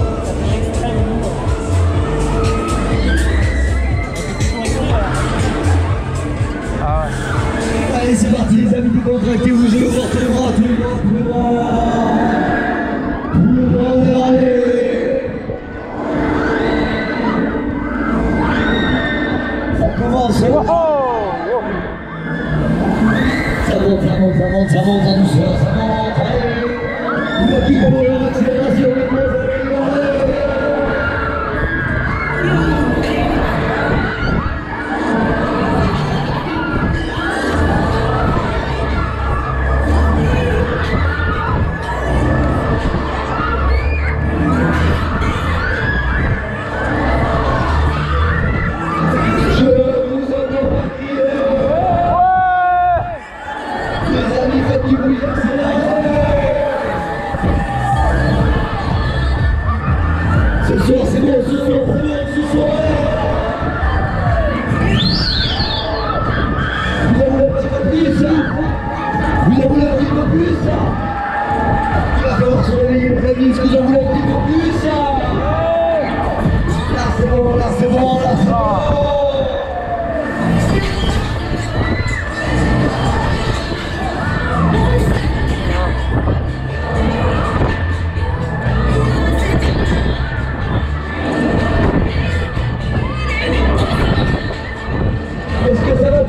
Ah ouais. allez, c'est parti les amis, décontractez-vous, je vous porte les bras, tous les bras, tous les bras. Tous les bras, allez. Ça commence. Oh. Ça monte, ça monte, ça monte, ça monte en douceur, ça monte, allez. Le King Power, accélération, les gros, allez.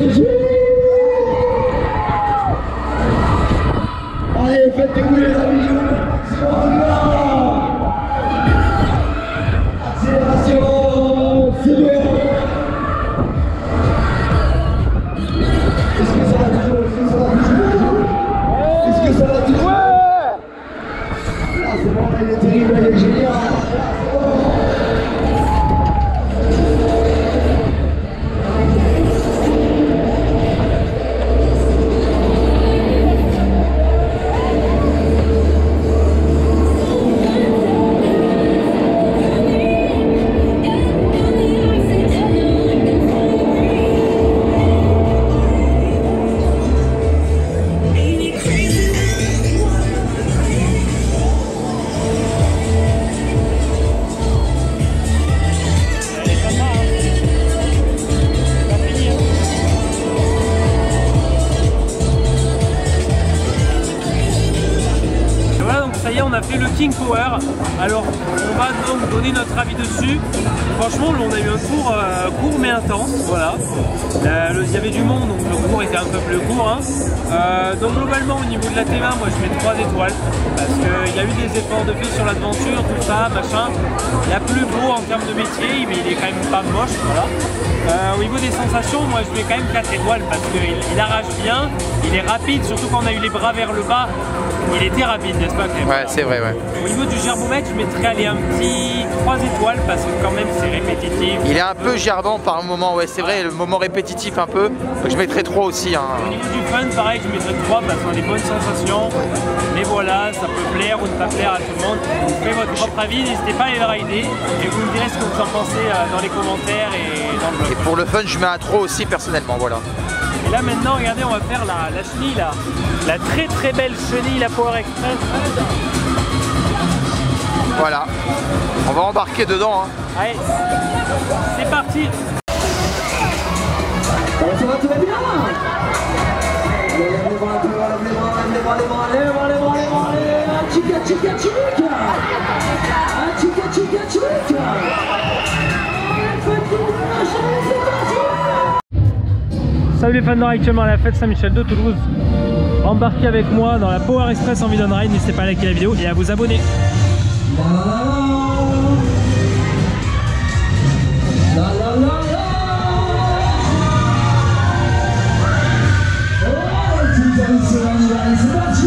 Allez, faites dérouler les amis. Accélération, c'est bon. Est-ce que ça va toujours? Est-ce que ça va toujours? Est-ce que ça va toujours? Ouais. Ah, c'est bon, là, il est terrible, là, il est génial. On a fait le King Power, alors on va donc donner notre avis dessus. Franchement on a eu un tour euh, court mais intense, voilà. Euh, le, il y avait du monde donc le cours était un peu plus court. Hein. Euh, donc globalement au niveau de la théma, moi je mets trois étoiles parce qu'il y a eu des efforts de fait sur l'aventure, tout ça, machin. Il y a plus beau en termes de métier mais il est quand même pas moche, voilà. Euh, au niveau des sensations, moi je mets quand même quatre étoiles parce qu'il il arrache bien, il est rapide, surtout quand on a eu les bras vers le bas, il était rapide, n'est-ce pas Clem? Ouais, c'est vrai, ouais. Au niveau du gerbomètre, je mettrais aller un petit trois étoiles parce que quand même c'est répétitif. Il est un peu gerbant par moment, ouais, c'est vrai, le moment répétitif un peu. Donc je mettrais trois aussi. Hein. Au niveau du fun, pareil, je mettrais trois parce qu'on a des bonnes sensations. Mais voilà, ça peut plaire ou ne pas plaire à tout le monde. Vous faites votre propre avis, n'hésitez pas à aller le rider et vous me direz ce que vous en pensez dans les commentaires et dans le blog. Et pour le fun, je mets un trois aussi personnellement, voilà. Et là maintenant, regardez, on va faire la, la chenille là. La très très belle chenille, la Power Express. Voilà. On va embarquer dedans. Hein. Allez, c'est parti. Alors ça va, tout va bien. Allez, lève les bras, lève les bras, lève les bras, lève les bras, lève les bras, lève les bras, lève les bras, lève les bras, allez. Chica, chica, chica. Ah, chica, chica, chica. Salut les fans de ride, actuellement à la fête Saint-Michel de Toulouse. Embarquez avec moi dans la Power Express en vidéo de ride, n'hésitez pas à liker la vidéo et à vous abonner. La la la la. Oh, tout à l'heure, c'est parti.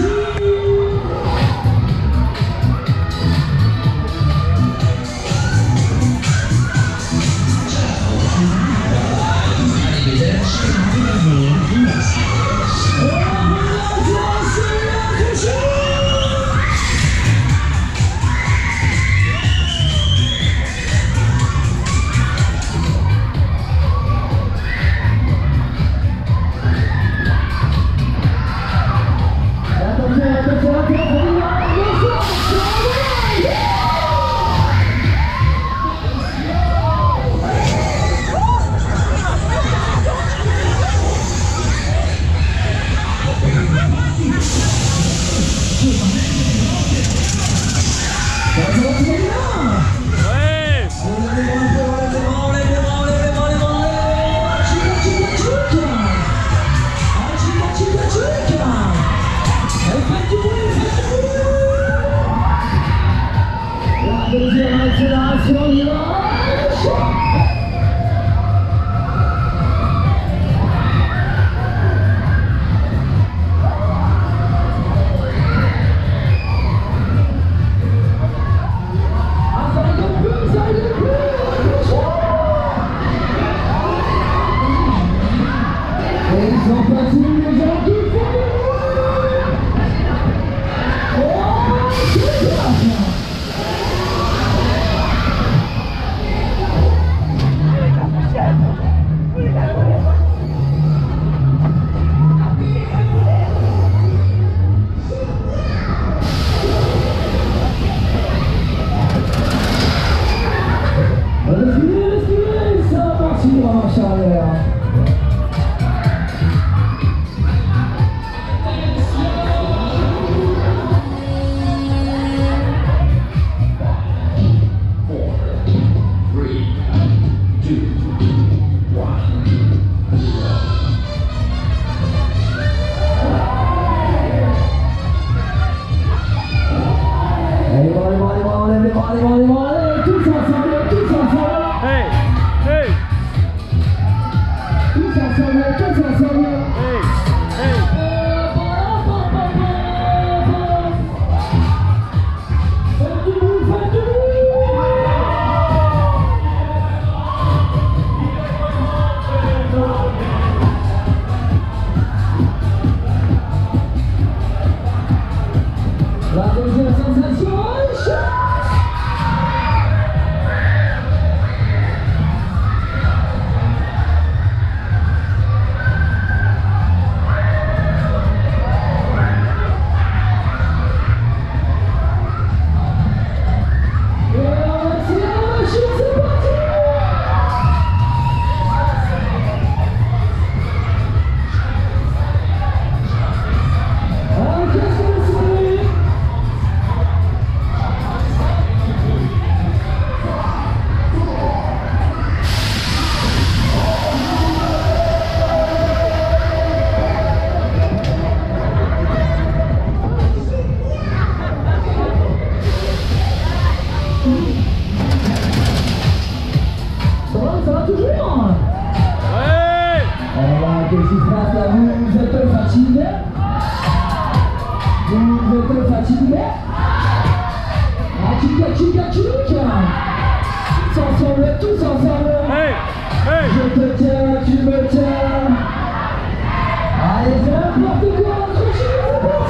tous ensemble. Hey, hey. Je te tiens, tu me tiens. Allez, fais n'importe quoi, accrochez-vous, c'est parti.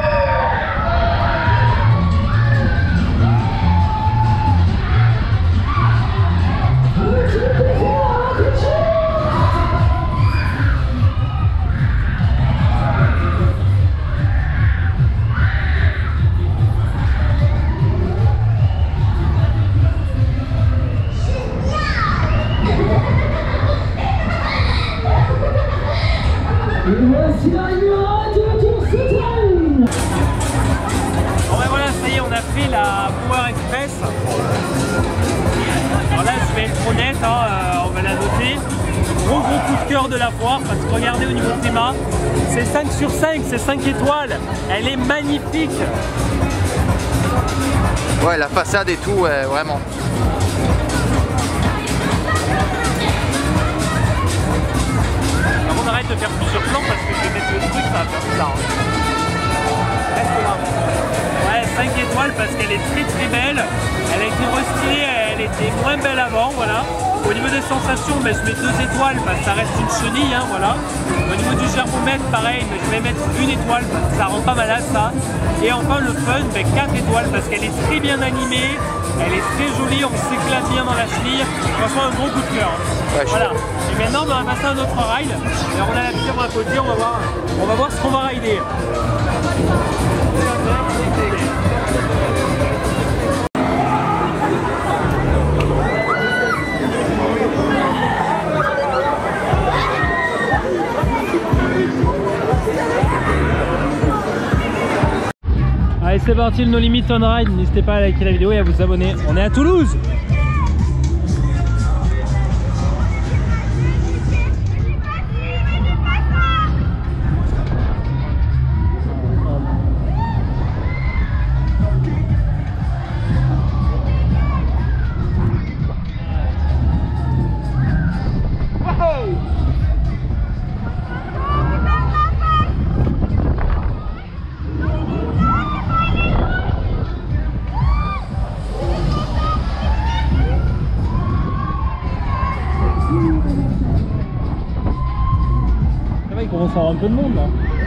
Et voici l'arrivée de Tour Souterraine. Bon ben voilà, ça y est, on a fait la Power Express. Alors là, je vais être honnête, hein, euh, on va la noter. Gros gros coup de cœur de la foire, parce que regardez au niveau de théma, c'est cinq sur cinq, c'est cinq étoiles. Elle est magnifique. Ouais, la façade et tout, ouais, vraiment. On arrête de faire plusieurs plans parce que je vais mettre le truc, ça va faire bizarre. Ouais, cinq étoiles parce qu'elle est très très belle. Elle a été restylée, elle était moins belle avant, voilà. Au niveau des sensations, ben, je mets deux étoiles parce que ça reste une chenille, hein, voilà. Au niveau du germomètre, pareil, mais je vais mettre une étoile parce que ça rend pas malade ça. Et enfin le fun, ben, quatre étoiles parce qu'elle est très bien animée, elle est très jolie, on s'éclate bien dans la chenille. Franchement, un gros coup de cœur. Ouais, voilà. Et maintenant, ben, on va passer à un autre ride. Et on a la fibre à côté, on va voir, on va voir ce qu'on va rider. Allez, c'est parti, le No Limit On Ride. N'hésitez pas à liker la vidéo et à vous abonner. On est à Toulouse. Il commence à avoir un peu de monde là.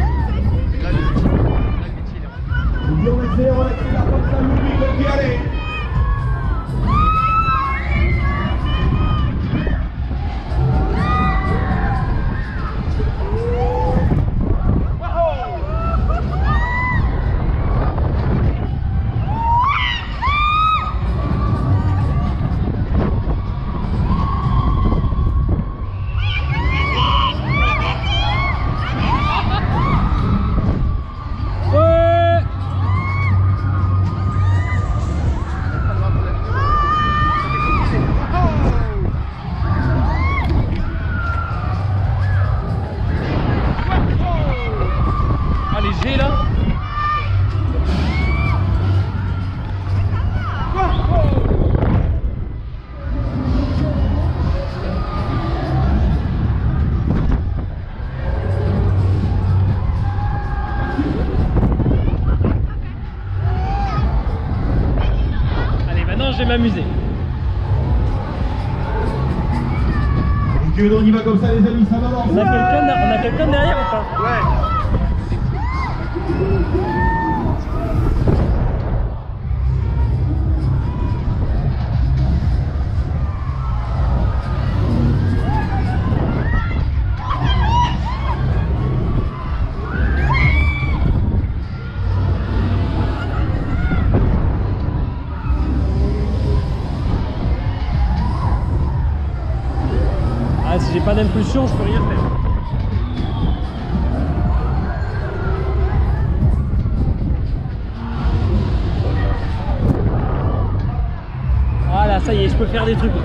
Je vais m'amuser. On y va comme ça les amis, ça va voir. On a quelqu'un on a quelqu'un derrière ou pas? Ouais. Ah, si j'ai pas d'impulsion, je peux rien faire. Voilà, ça y est, je peux faire des trucs.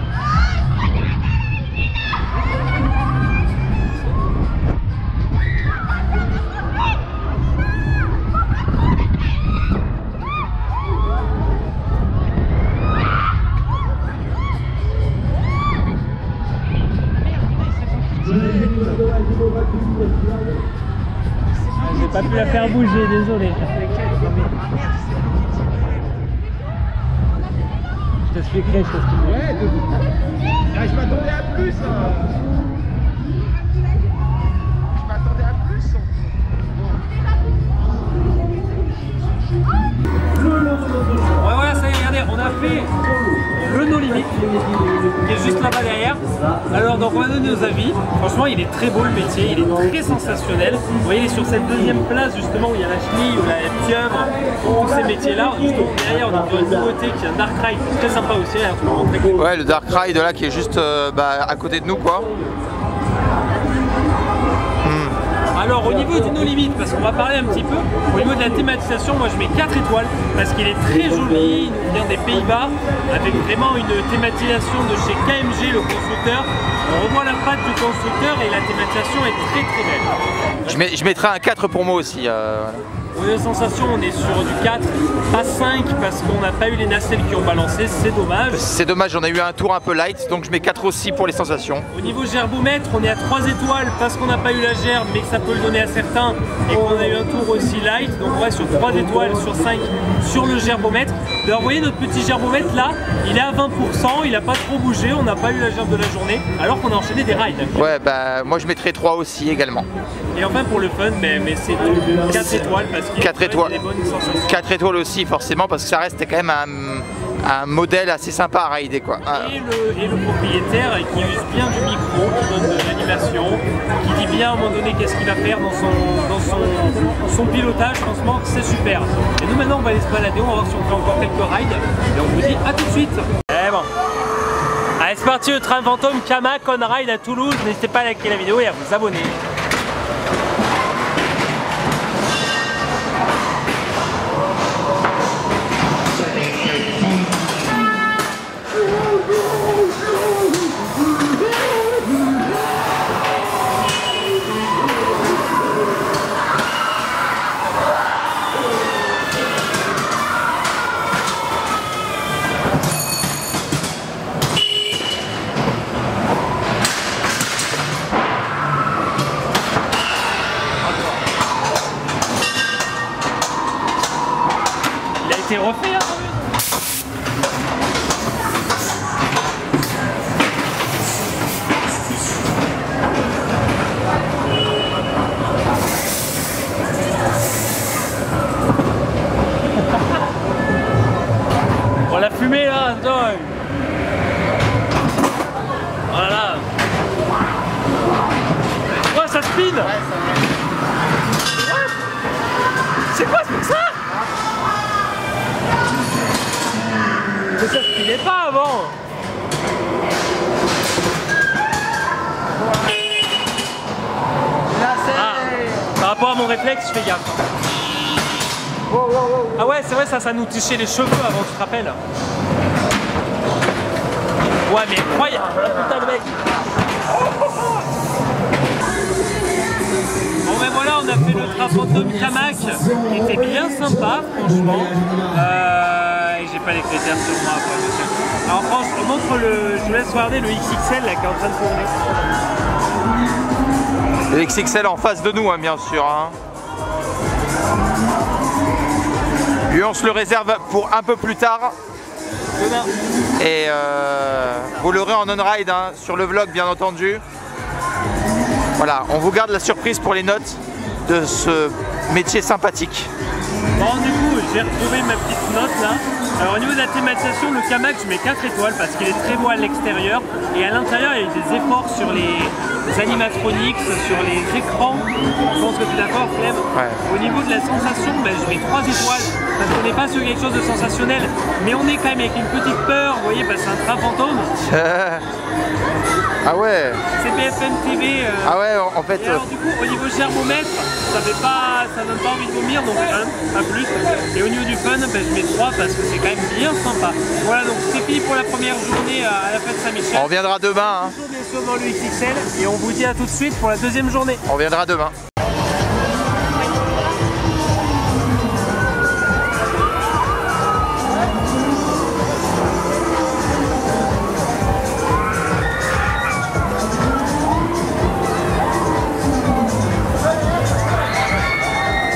J'ai pas pu la faire bouger, désolé. t'expliquerai, je t'expliquerai. Ouais, de... Ah, je m'attendais à plus. Hein. Je m'attendais à plus. Ouais, voilà, ça y est, regardez, on a fait le No Limit qui est juste là-bas derrière. Alors, donc on va donner nos avis. Franchement, il est très beau le métier, il est très sensationnel. Vous voyez, il est sur cette deuxième place justement où il y a la chenille ou la pieuvre, tous ces métiers-là. Juste derrière, on a une nouveauté qui est un Dark Ride, très sympa aussi. Là, je vous montrer. Ouais, le Dark Ride là qui est juste euh, bah, à côté de nous quoi. Alors au niveau du No Limit, parce qu'on va parler un petit peu, au niveau de la thématisation, moi je mets quatre étoiles parce qu'il est très joli, il nous vient des Pays-Bas avec vraiment une thématisation de chez K M G, le constructeur. On revoit la patte du constructeur et la thématisation est très très belle. Je, mets, je mettrai un quatre pour moi aussi. Euh... Au niveau de sensation, on est sur du quatre, pas cinq parce qu'on n'a pas eu les nacelles qui ont balancé, c'est dommage. C'est dommage, on a eu un tour un peu light, donc je mets quatre aussi pour les sensations. Au niveau gerbomètre, on est à trois étoiles parce qu'on n'a pas eu la gerbe, mais que ça peut le donner à certains et qu'on a eu un tour aussi light, donc on reste sur trois étoiles sur cinq sur le gerbomètre. Alors vous voyez notre petit gerbomètre là, il est à vingt pour cent, il n'a pas trop bougé, on n'a pas eu la gerbe de la journée, alors qu'on a enchaîné des rides. Ouais, bah moi je mettrais trois aussi également. Et enfin pour le fun, mais, mais c'est quatre étoiles parce qu'il quatre étoiles. des bonnes sensations. quatre étoiles aussi forcément parce que ça reste quand même un, un modèle assez sympa à rider quoi. Et le, et le propriétaire qui use bien du micro, qui donne de l'animation, qui dit bien à un moment donné qu'est-ce qu'il va faire dans son, dans son, son pilotage, franchement c'est super. Et nous maintenant on va aller se balader, on va voir si on fait encore quelques rides et on vous dit à tout de suite. Et bon. Allez c'est parti, le train fantôme Kamac on ride à Toulouse, n'hésitez pas à liker la vidéo et à vous abonner. C'est refait hein. On l'a fumé là, attends. Voilà. Ouais, ça speed. C'est quoi ça? Mais ça se filait pas avant. Ah, par rapport à mon réflexe, je fais gaffe. Ah ouais, c'est vrai, ça, ça nous tichait les cheveux avant, tu te rappelles? Ouais, mais incroyable, putain de mec. Bon ben voilà, on a fait le train fantôme Kamac, qui était bien sympa, franchement. Euh, et j'ai pas les critères sur moi après, monsieur. Alors franchement, on montre le, je vous laisse regarder le X X L là, qui est en train de tourner. Le X X L en face de nous, hein, bien sûr. Hein. Lui, on se le réserve pour un peu plus tard. Demain. Et euh, vous l'aurez en on-ride hein, sur le vlog, bien entendu. Voilà, on vous garde la surprise pour les notes de ce métier sympathique. Bon, du coup, j'ai retrouvé ma petite note là. Alors au niveau de la thématisation, le Kamac, je mets quatre étoiles parce qu'il est très beau à l'extérieur. Et à l'intérieur, il y a eu des efforts sur les animatronics, sur les écrans. Je pense que tu es d'accord, Clem. Ouais. Au niveau de la sensation, ben, je mets trois étoiles parce qu'on n'est pas sur quelque chose de sensationnel. Mais on est quand même avec une petite peur, vous voyez, parce que c'est un train fantôme. Ah ouais. C'est B F M T V. Euh... Ah ouais, en fait. Et alors du coup, au niveau gerbomètre, ça fait pas, ça donne pas envie de vomir, donc un, pas plus. Et au niveau du fun, ben, je mets trois parce que c'est quand même bien sympa. Voilà, donc c'est fini pour la première journée à la fête Saint-Michel. On reviendra demain. Hein. Toujours bien sûr dans le X X L et on vous dit à tout de suite pour la deuxième journée. On reviendra demain.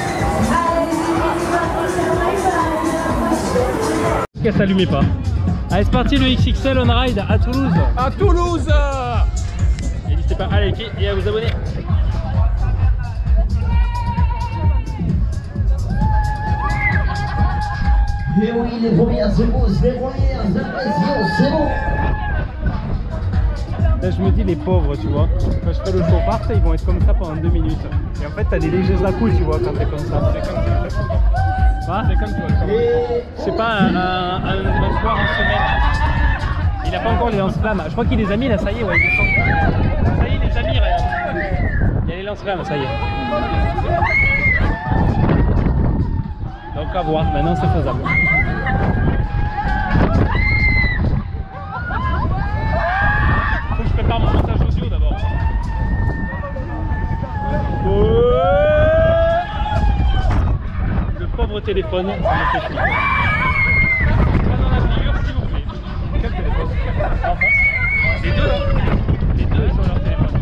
Qu'elle s'allumait pas. Ah, Allez, c'est parti le X X L on ride à Toulouse. À Toulouse. Et n'hésitez pas à liker et à vous abonner. Et oui, les premières secousses, les premières impressions, c'est bon. Là je me dis les pauvres tu vois, quand je fais le show part ils vont être comme ça pendant deux minutes. Et en fait t'as des légers à coups tu vois quand t'es comme ça. C'est comme ça. Quoi c'est comme tu vois. Je sais pas, un, un, un, un soir en semaine. Il a pas encore les lance-flammes. Je crois qu'il les a mis là, ça y est, ouais. Il sont... Ça y est, il les a mis, regarde. Il y a les lance-flammes, ça y est. Donc à voir, maintenant c'est faisable. Faut que je prépare mon montage audio d'abord. Le pauvre téléphone, ça me fait flipper. Pas dans la figure s'il vous plaît. Quel téléphone? En face. Les deux là. Les deux ils sont sur leur téléphone.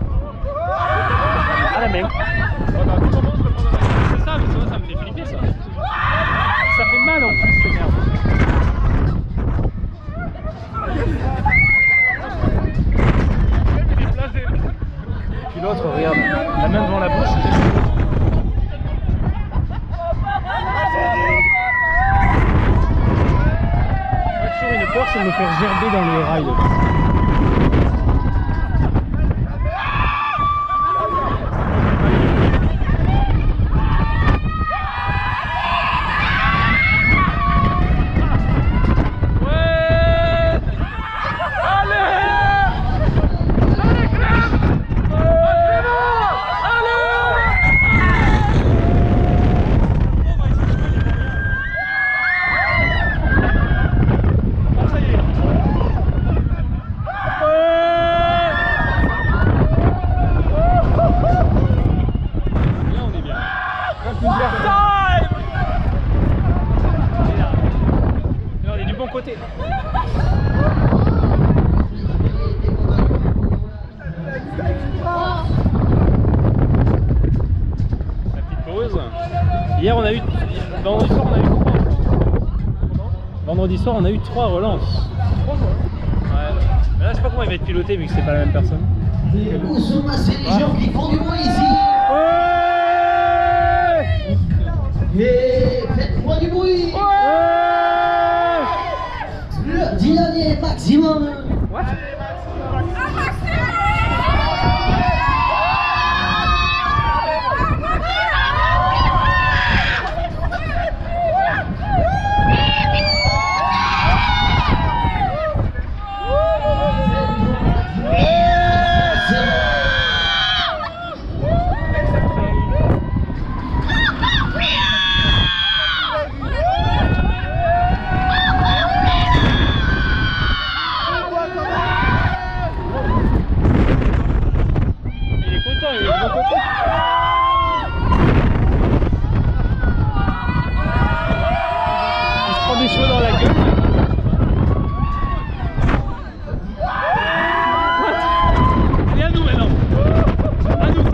À la main. C'est ça, mais ça, ça me fait flipper ça. Ça fait mal en plus ces merdes. Puis l'autre, regarde, la main devant la bouche. J'ai toujours une peur, c'est de me faire gerber dans les rails. Hier on a eu, vendredi soir on a eu trois. Vendredi soir on a eu trois relances. Ouais. Mais là je sais pas comment il va être piloté vu que c'est pas la même personne. Où sont passés les gens qui font du bruit ici? Ouais. Et faites-moi du bruit. Ouais. Le dernier maximum. What? Des cheveux dans la gueule. What? Allez à nous maintenant. À nous.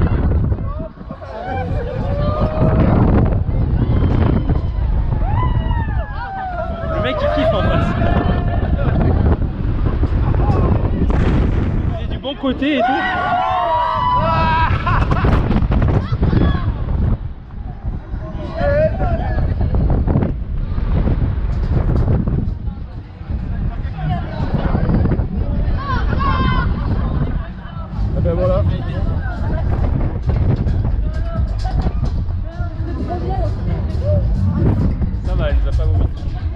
Le mec il kiffe en face. Il est du bon côté et tout. Ben voilà. Ça va, elle nous a pas vomi.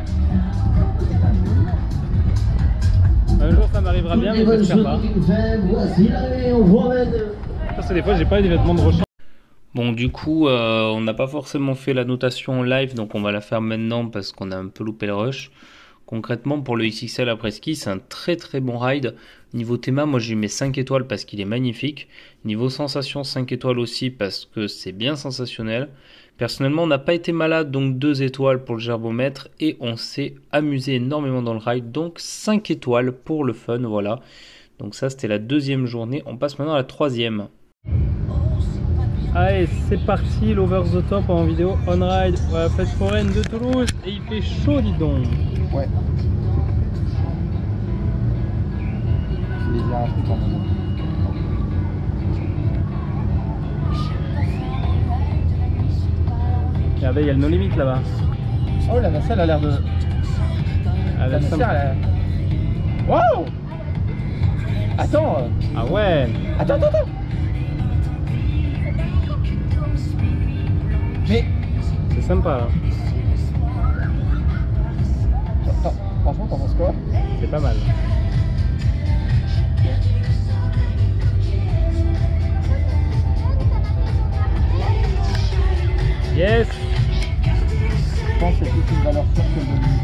Un jour ça m'arrivera bien, mais j'espère pas. Voici l'arrivée, on vous emmène. Parce que des fois j'ai pas eu des vêtements de rechange. Bon du coup euh, on n'a pas forcément fait la notation en live, donc on va la faire maintenant parce qu'on a un peu loupé le rush. Concrètement pour le X X L après ski c'est un très très bon ride. Niveau théma moi j'ai mis cinq étoiles parce qu'il est magnifique. Niveau sensation cinq étoiles aussi parce que c'est bien sensationnel. Personnellement on n'a pas été malade donc deux étoiles pour le gerbomètre. Et on s'est amusé énormément dans le ride donc cinq étoiles pour le fun voilà. Donc ça c'était la deuxième journée, on passe maintenant à la troisième. Allez c'est parti l'over the top en vidéo on ride à la fête foraine de Toulouse. Et il fait chaud dis donc. Ouais. villages. Regardez, il y a le No Limit là-bas. Oh, la nacelle a l'air de... Ah, La nacelle a l'air... Wow. Attends euh... Ah ouais. Attends, attends, attends. Mais... C'est sympa là. Attends, franchement, t'en penses quoi? C'est pas mal. Yes. Je pense que c'est toute une valeur sûre que le limite.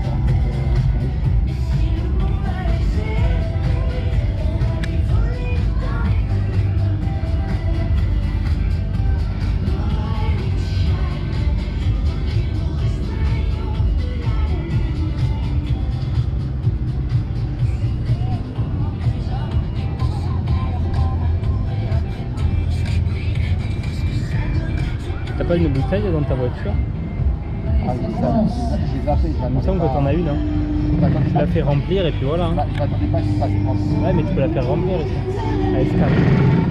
T'as pas une bouteille dans ta voiture? Ah, j'ai zappé, Il me semble que t'en as une. Hein. Tu la fais remplir et puis voilà. Hein. Je m'attendais pas que ça se passe. Ouais, mais tu peux la faire remplir ici. Allez, c'est carré.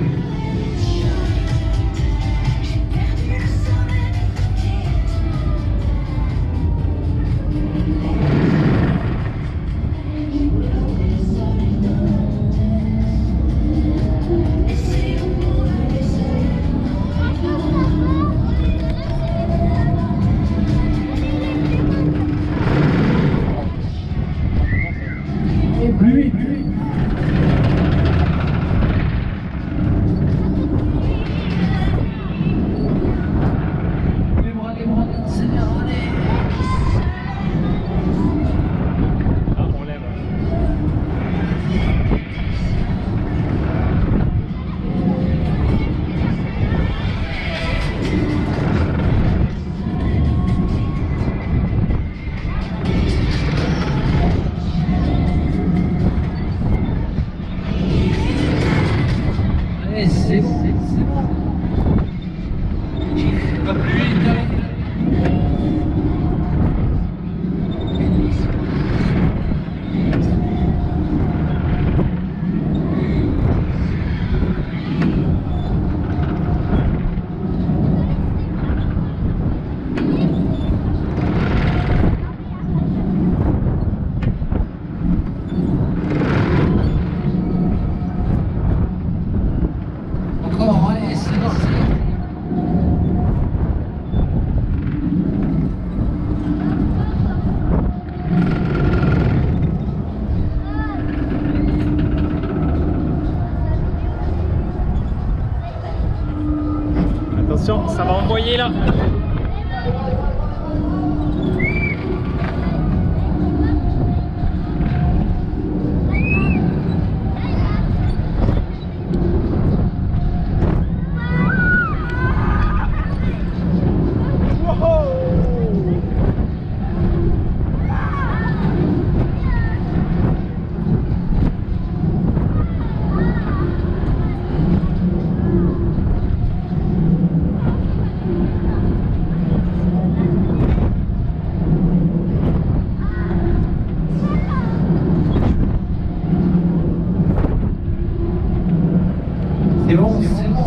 Attention, ça va envoyer là. C'est bon, c'est bon.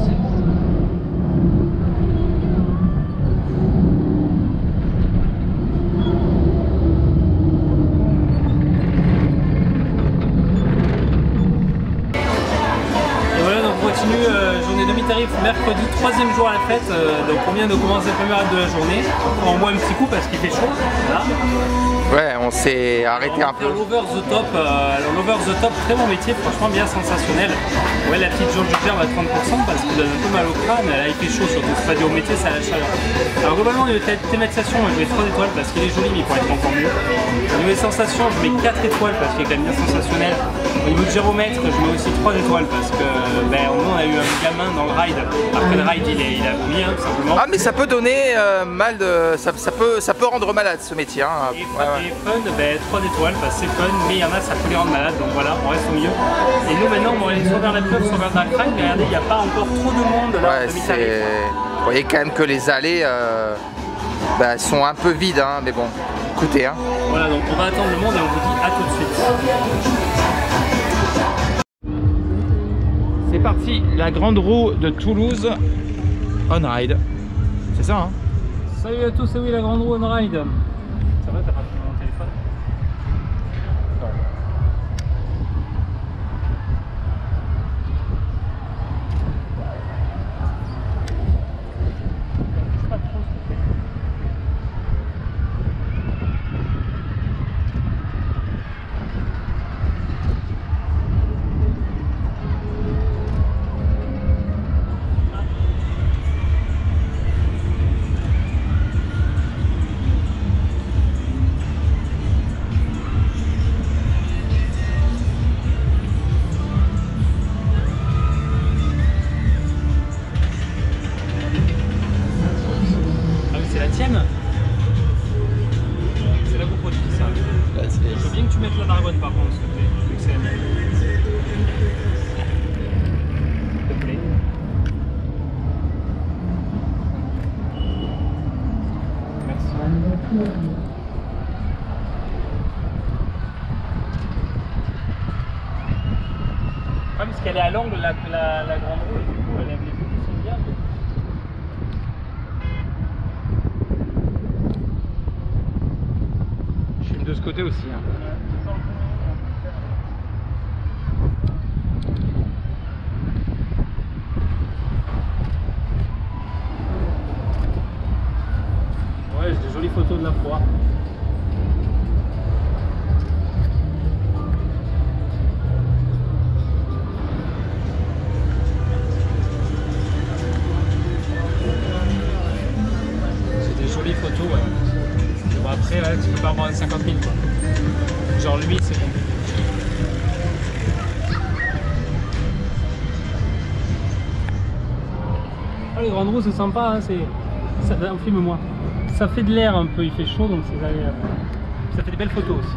Et voilà, donc on continue, euh, journée demi-tarif, mercredi, troisième jour à la fête. Euh, donc on vient de commencer la première heure de la journée. On boit un petit coup parce qu'il fait chaud. Là. Ouais, on s'est arrêté un peu. L'over the top, euh, l'over the top, très bon métier, franchement bien sensationnel. Ouais, la petite jauge du verre va trente pour cent parce qu'il donne un peu mal au crâne. Là, il fait chaud, surtout c'est pas du haut métier, c'est à la chaleur. Alors globalement, au niveau de la thématisation, moi je mets trois étoiles parce qu'il est joli, mais il pourrait être encore mieux. Au niveau des sensations, je mets quatre étoiles parce qu'il est quand même bien sensationnel. Au niveau du gyromètre, je mets aussi trois étoiles parce que ben, au moins on a eu un gamin dans le ride. Après le ride, il, est, il a vomi, hein, tout simplement. Ah, mais ça peut donner euh, mal de. Ça, ça, peut, ça peut rendre malade ce métier. Hein. Et, ouais, ouais. et fun, ben, trois étoiles parce que c'est fun, mais il y en a, ça peut les rendre malades, donc voilà, on reste au milieu. Et nous maintenant, on va aller soit vers la pieuvre, soit vers la craque, mais regardez, il n'y a pas encore trop de monde là. Ouais, vous voyez quand même que les allées euh, bah, sont un peu vides, hein, mais bon, écoutez. Hein. Voilà, donc on va attendre le monde et on vous dit à tout de suite. parti, la grande roue de Toulouse on ride. C'est ça hein? Salut à tous, et oui la grande roue on ride. Ça va, t'as pas filmé mon téléphone? C'est la GoPro qui dit ça. Je veux bien que tu mettes la Dargonne par contre, s'il te plaît, vu que c'est la mienne. S'il te plaît. Merci. Ah, parce qu'elle est à l'angle, la, la, la grande roue, et du coup, elle aime les photos sont bien. De ce côté aussi. Hein. Ouais, j'ai des jolies photos de la foire. C'est des jolies photos, ouais. Bon, après, là, tu peux pas avoir cinquante mille quoi. Genre lui, c'est bon. Ah, les grandes roues, c'est sympa, hein, c'est... Ça... Filme-moi. Ça fait de l'air un peu, il fait chaud, donc c'est agréable. Ça fait des belles photos aussi.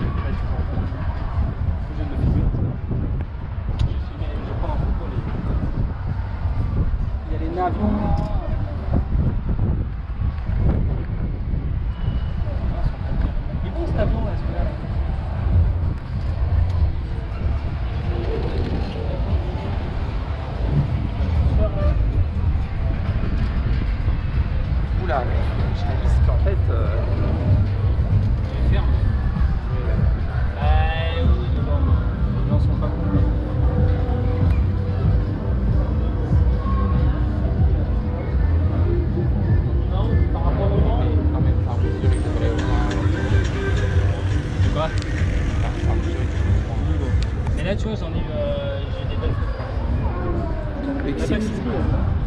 Il y a les navires. Cet avion là, celui-là. Oula, je réalise qu'en fait. Euh... Je ferme. Ah oui, les gens sont pas contents. Non, par rapport au vent. Non, mais par contre, il devrait au moins. Quoi? Mais là, tu vois, j'en ai eu euh, j'ai des belles photos. Et C'est pas si cool.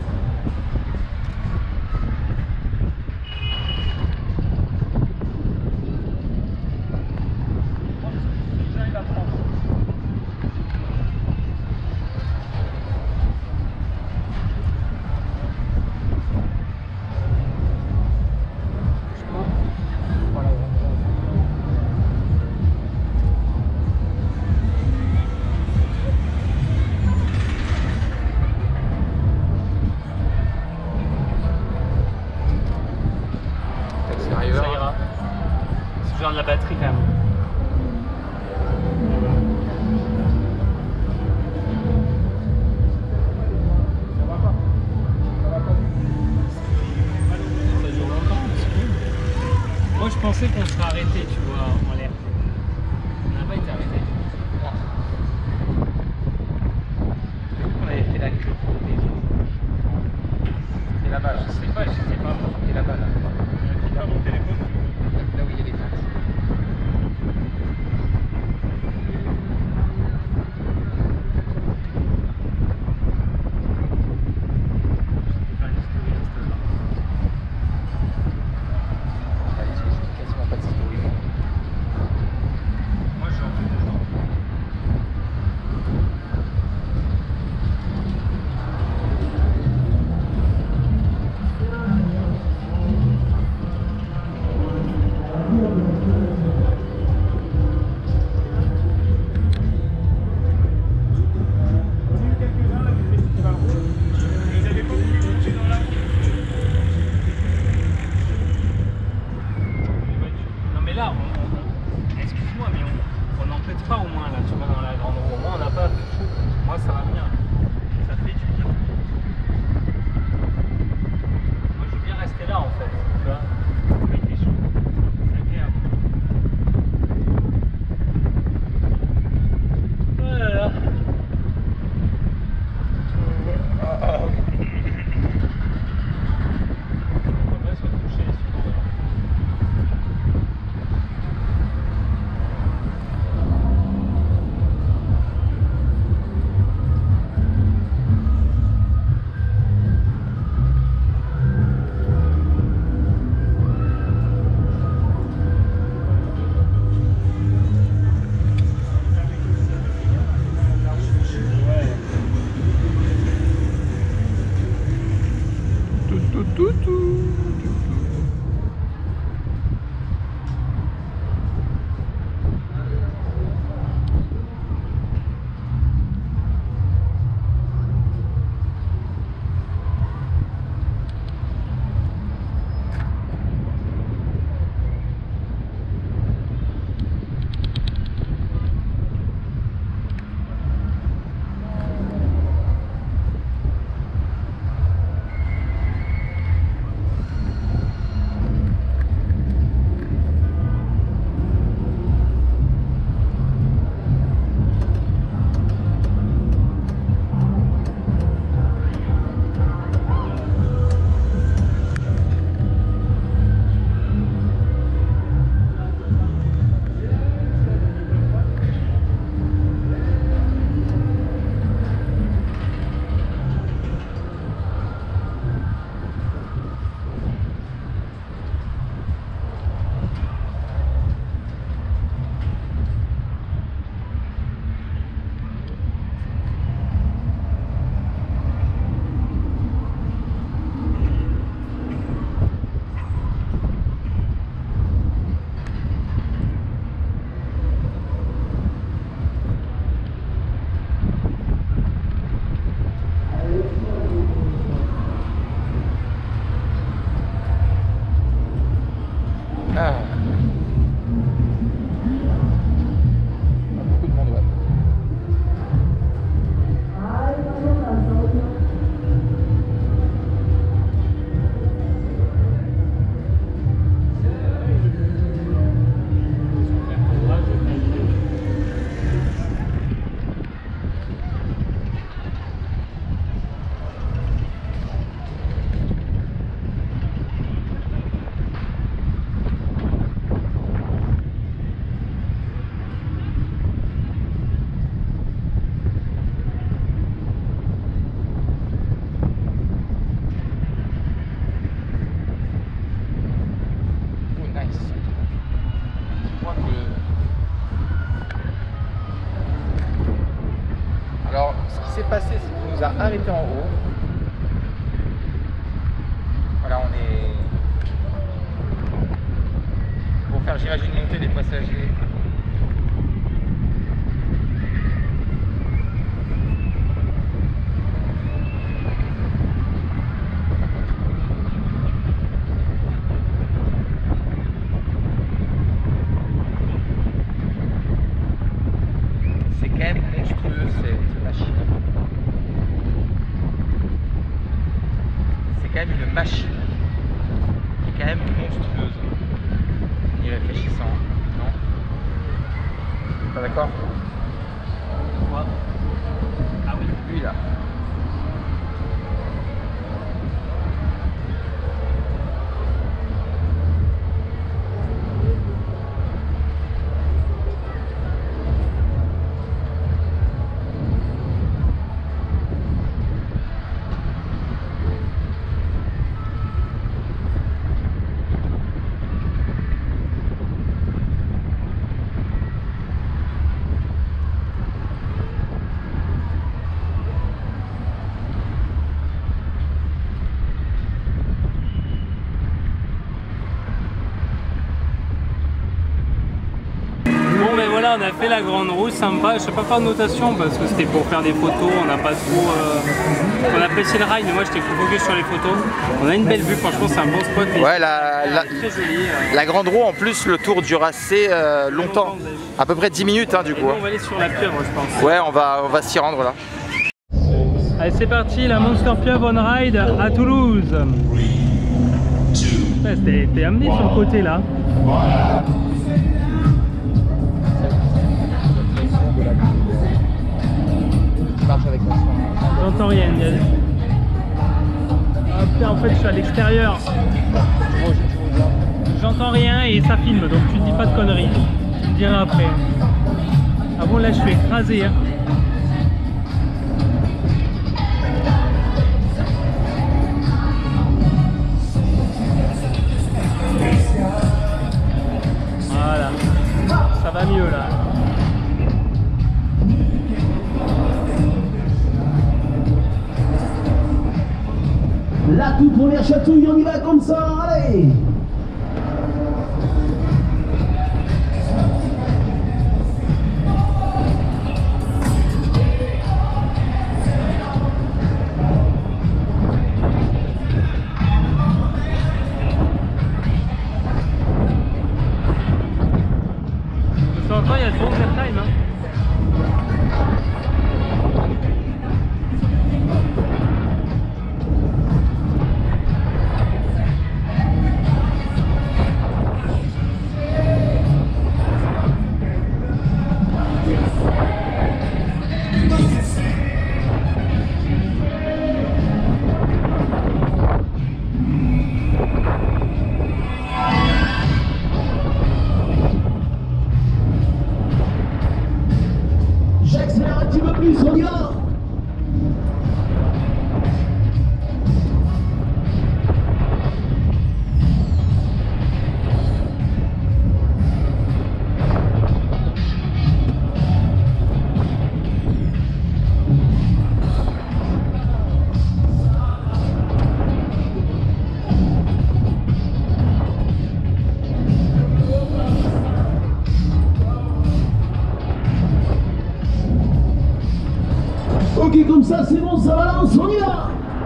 De la batterie quand même. Ça va pas. Ça va pas. Ça dure longtemps. Moi je pensais qu'on serait arrêté, tu vois, en l'air. On n'a pas été arrêté. On avait fait la queue pour le début. Et là-bas, je sais pas, je sais pas. Et là-bas, là. Je pas mon téléphone. Là où il y a les pattes. Thank you. Toutou. Ah. Beaucoup de monde, ouais. Alors, ce qui s'est passé, c'est qu'il nous a arrêtés en haut. Voilà, on est pour faire, j'imagine, monter les passagers. C'est quand même monstrueux cette machine. C'est quand même une machine qui est quand même monstrueuse. En y réfléchissant, non? Pas d'accord? Quoi? Ah oui, lui là. Bon ben voilà, on a fait la grande roue, sympa. Je sais pas faire de notation parce que c'était pour faire des photos, on n'a pas trop... Euh... On appréciait le ride, mais moi j'étais focus sur les photos. On a une belle vue, franchement c'est un bon spot. Ouais, la, la, très joli, euh... la grande roue en plus, le tour dure assez euh, longtemps, à peu près dix minutes hein, du coup. Nous, on va aller sur la pieuvre je pense. Ouais, on va, on va s'y rendre là. Allez c'est parti, la Monster Pieuvre on ride à Toulouse. T'es amené sur le côté là. J'entends rien, Niel. Ah putain, en fait je suis à l'extérieur. J'entends rien et ça filme, donc tu ne dis pas de conneries. Tu me diras après. Ah bon, là je suis écrasé. Hein. Voilà. Ça va mieux là. La toute première chatouille, on y va comme ça, allez. Encore, il y a de bons airtime, hein. J'accélère un petit peu plus, on y va. Ok, comme ça, c'est bon, ça balance, on y va.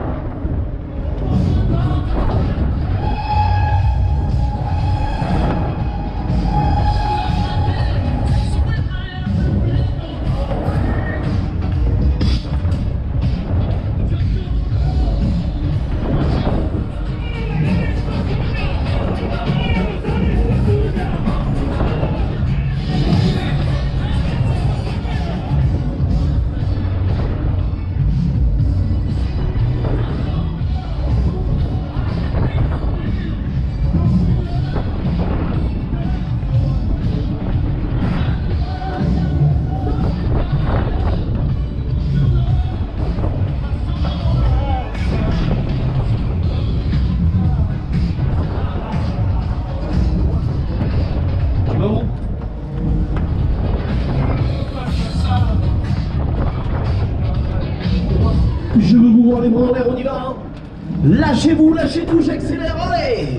Je veux vous voir les bras en l'air, on y va. Hein. Lâchez-vous, lâchez tout, j'accélère, allez.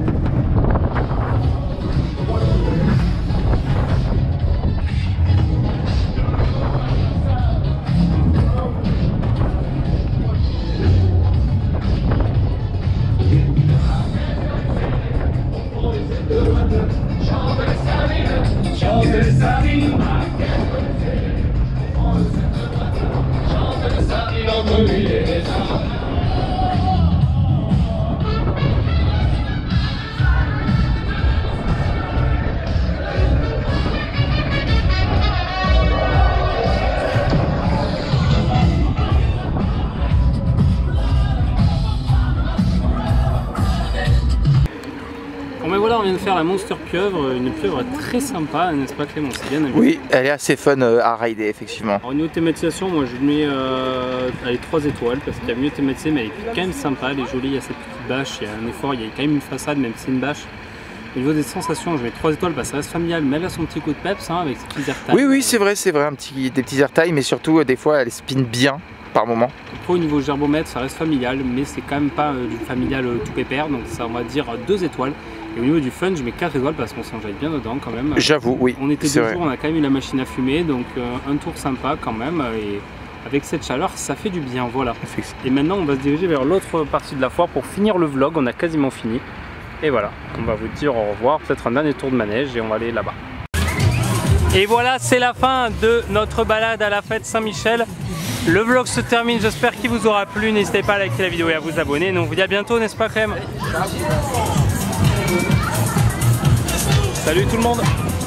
Bon ben voilà, on vient de faire la Monster Pieuvre, une pieuvre très sympa, n'est-ce pas Clément? C'est bien amusé. Oui, elle est assez fun euh, à rider, effectivement. Alors, au niveau thématisation, moi je lui mets euh, allez, trois étoiles parce qu'il y a mieux thématisé, mais elle est quand même sympa, elle est jolie, il y a cette petite bâche, il y a un effort, il y a quand même une façade, même si c'est une bâche. Au niveau des sensations, je mets trois étoiles parce que ça reste familial, mais elle a son petit coup de peps hein, avec ses petits airtime. Oui, oui, c'est vrai, c'est vrai, un petit, des petits airtime, mais surtout, euh, des fois, elle spin bien par moment. Après, au niveau gerbomètre, ça reste familial, mais c'est quand même pas euh, du familial euh, tout pépère, donc ça, on va dire deux étoiles. Et au niveau du fun, je mets quatre étoiles parce qu'on s'enjaille bien dedans quand même. J'avoue, oui. On était deux vrai. jours, on a quand même eu la machine à fumer, donc euh, un tour sympa quand même. Et avec cette chaleur, ça fait du bien, voilà. Et maintenant, on va se diriger vers l'autre partie de la foire pour finir le vlog. On a quasiment fini. Et voilà, on va vous dire au revoir, peut-être un dernier tour de manège et on va aller là-bas. Et voilà, c'est la fin de notre balade à la fête Saint-Michel. Le vlog se termine, j'espère qu'il vous aura plu. N'hésitez pas à liker la vidéo et à vous abonner. Nous on vous dit à bientôt, n'est-ce pas Clem? Salut tout le monde!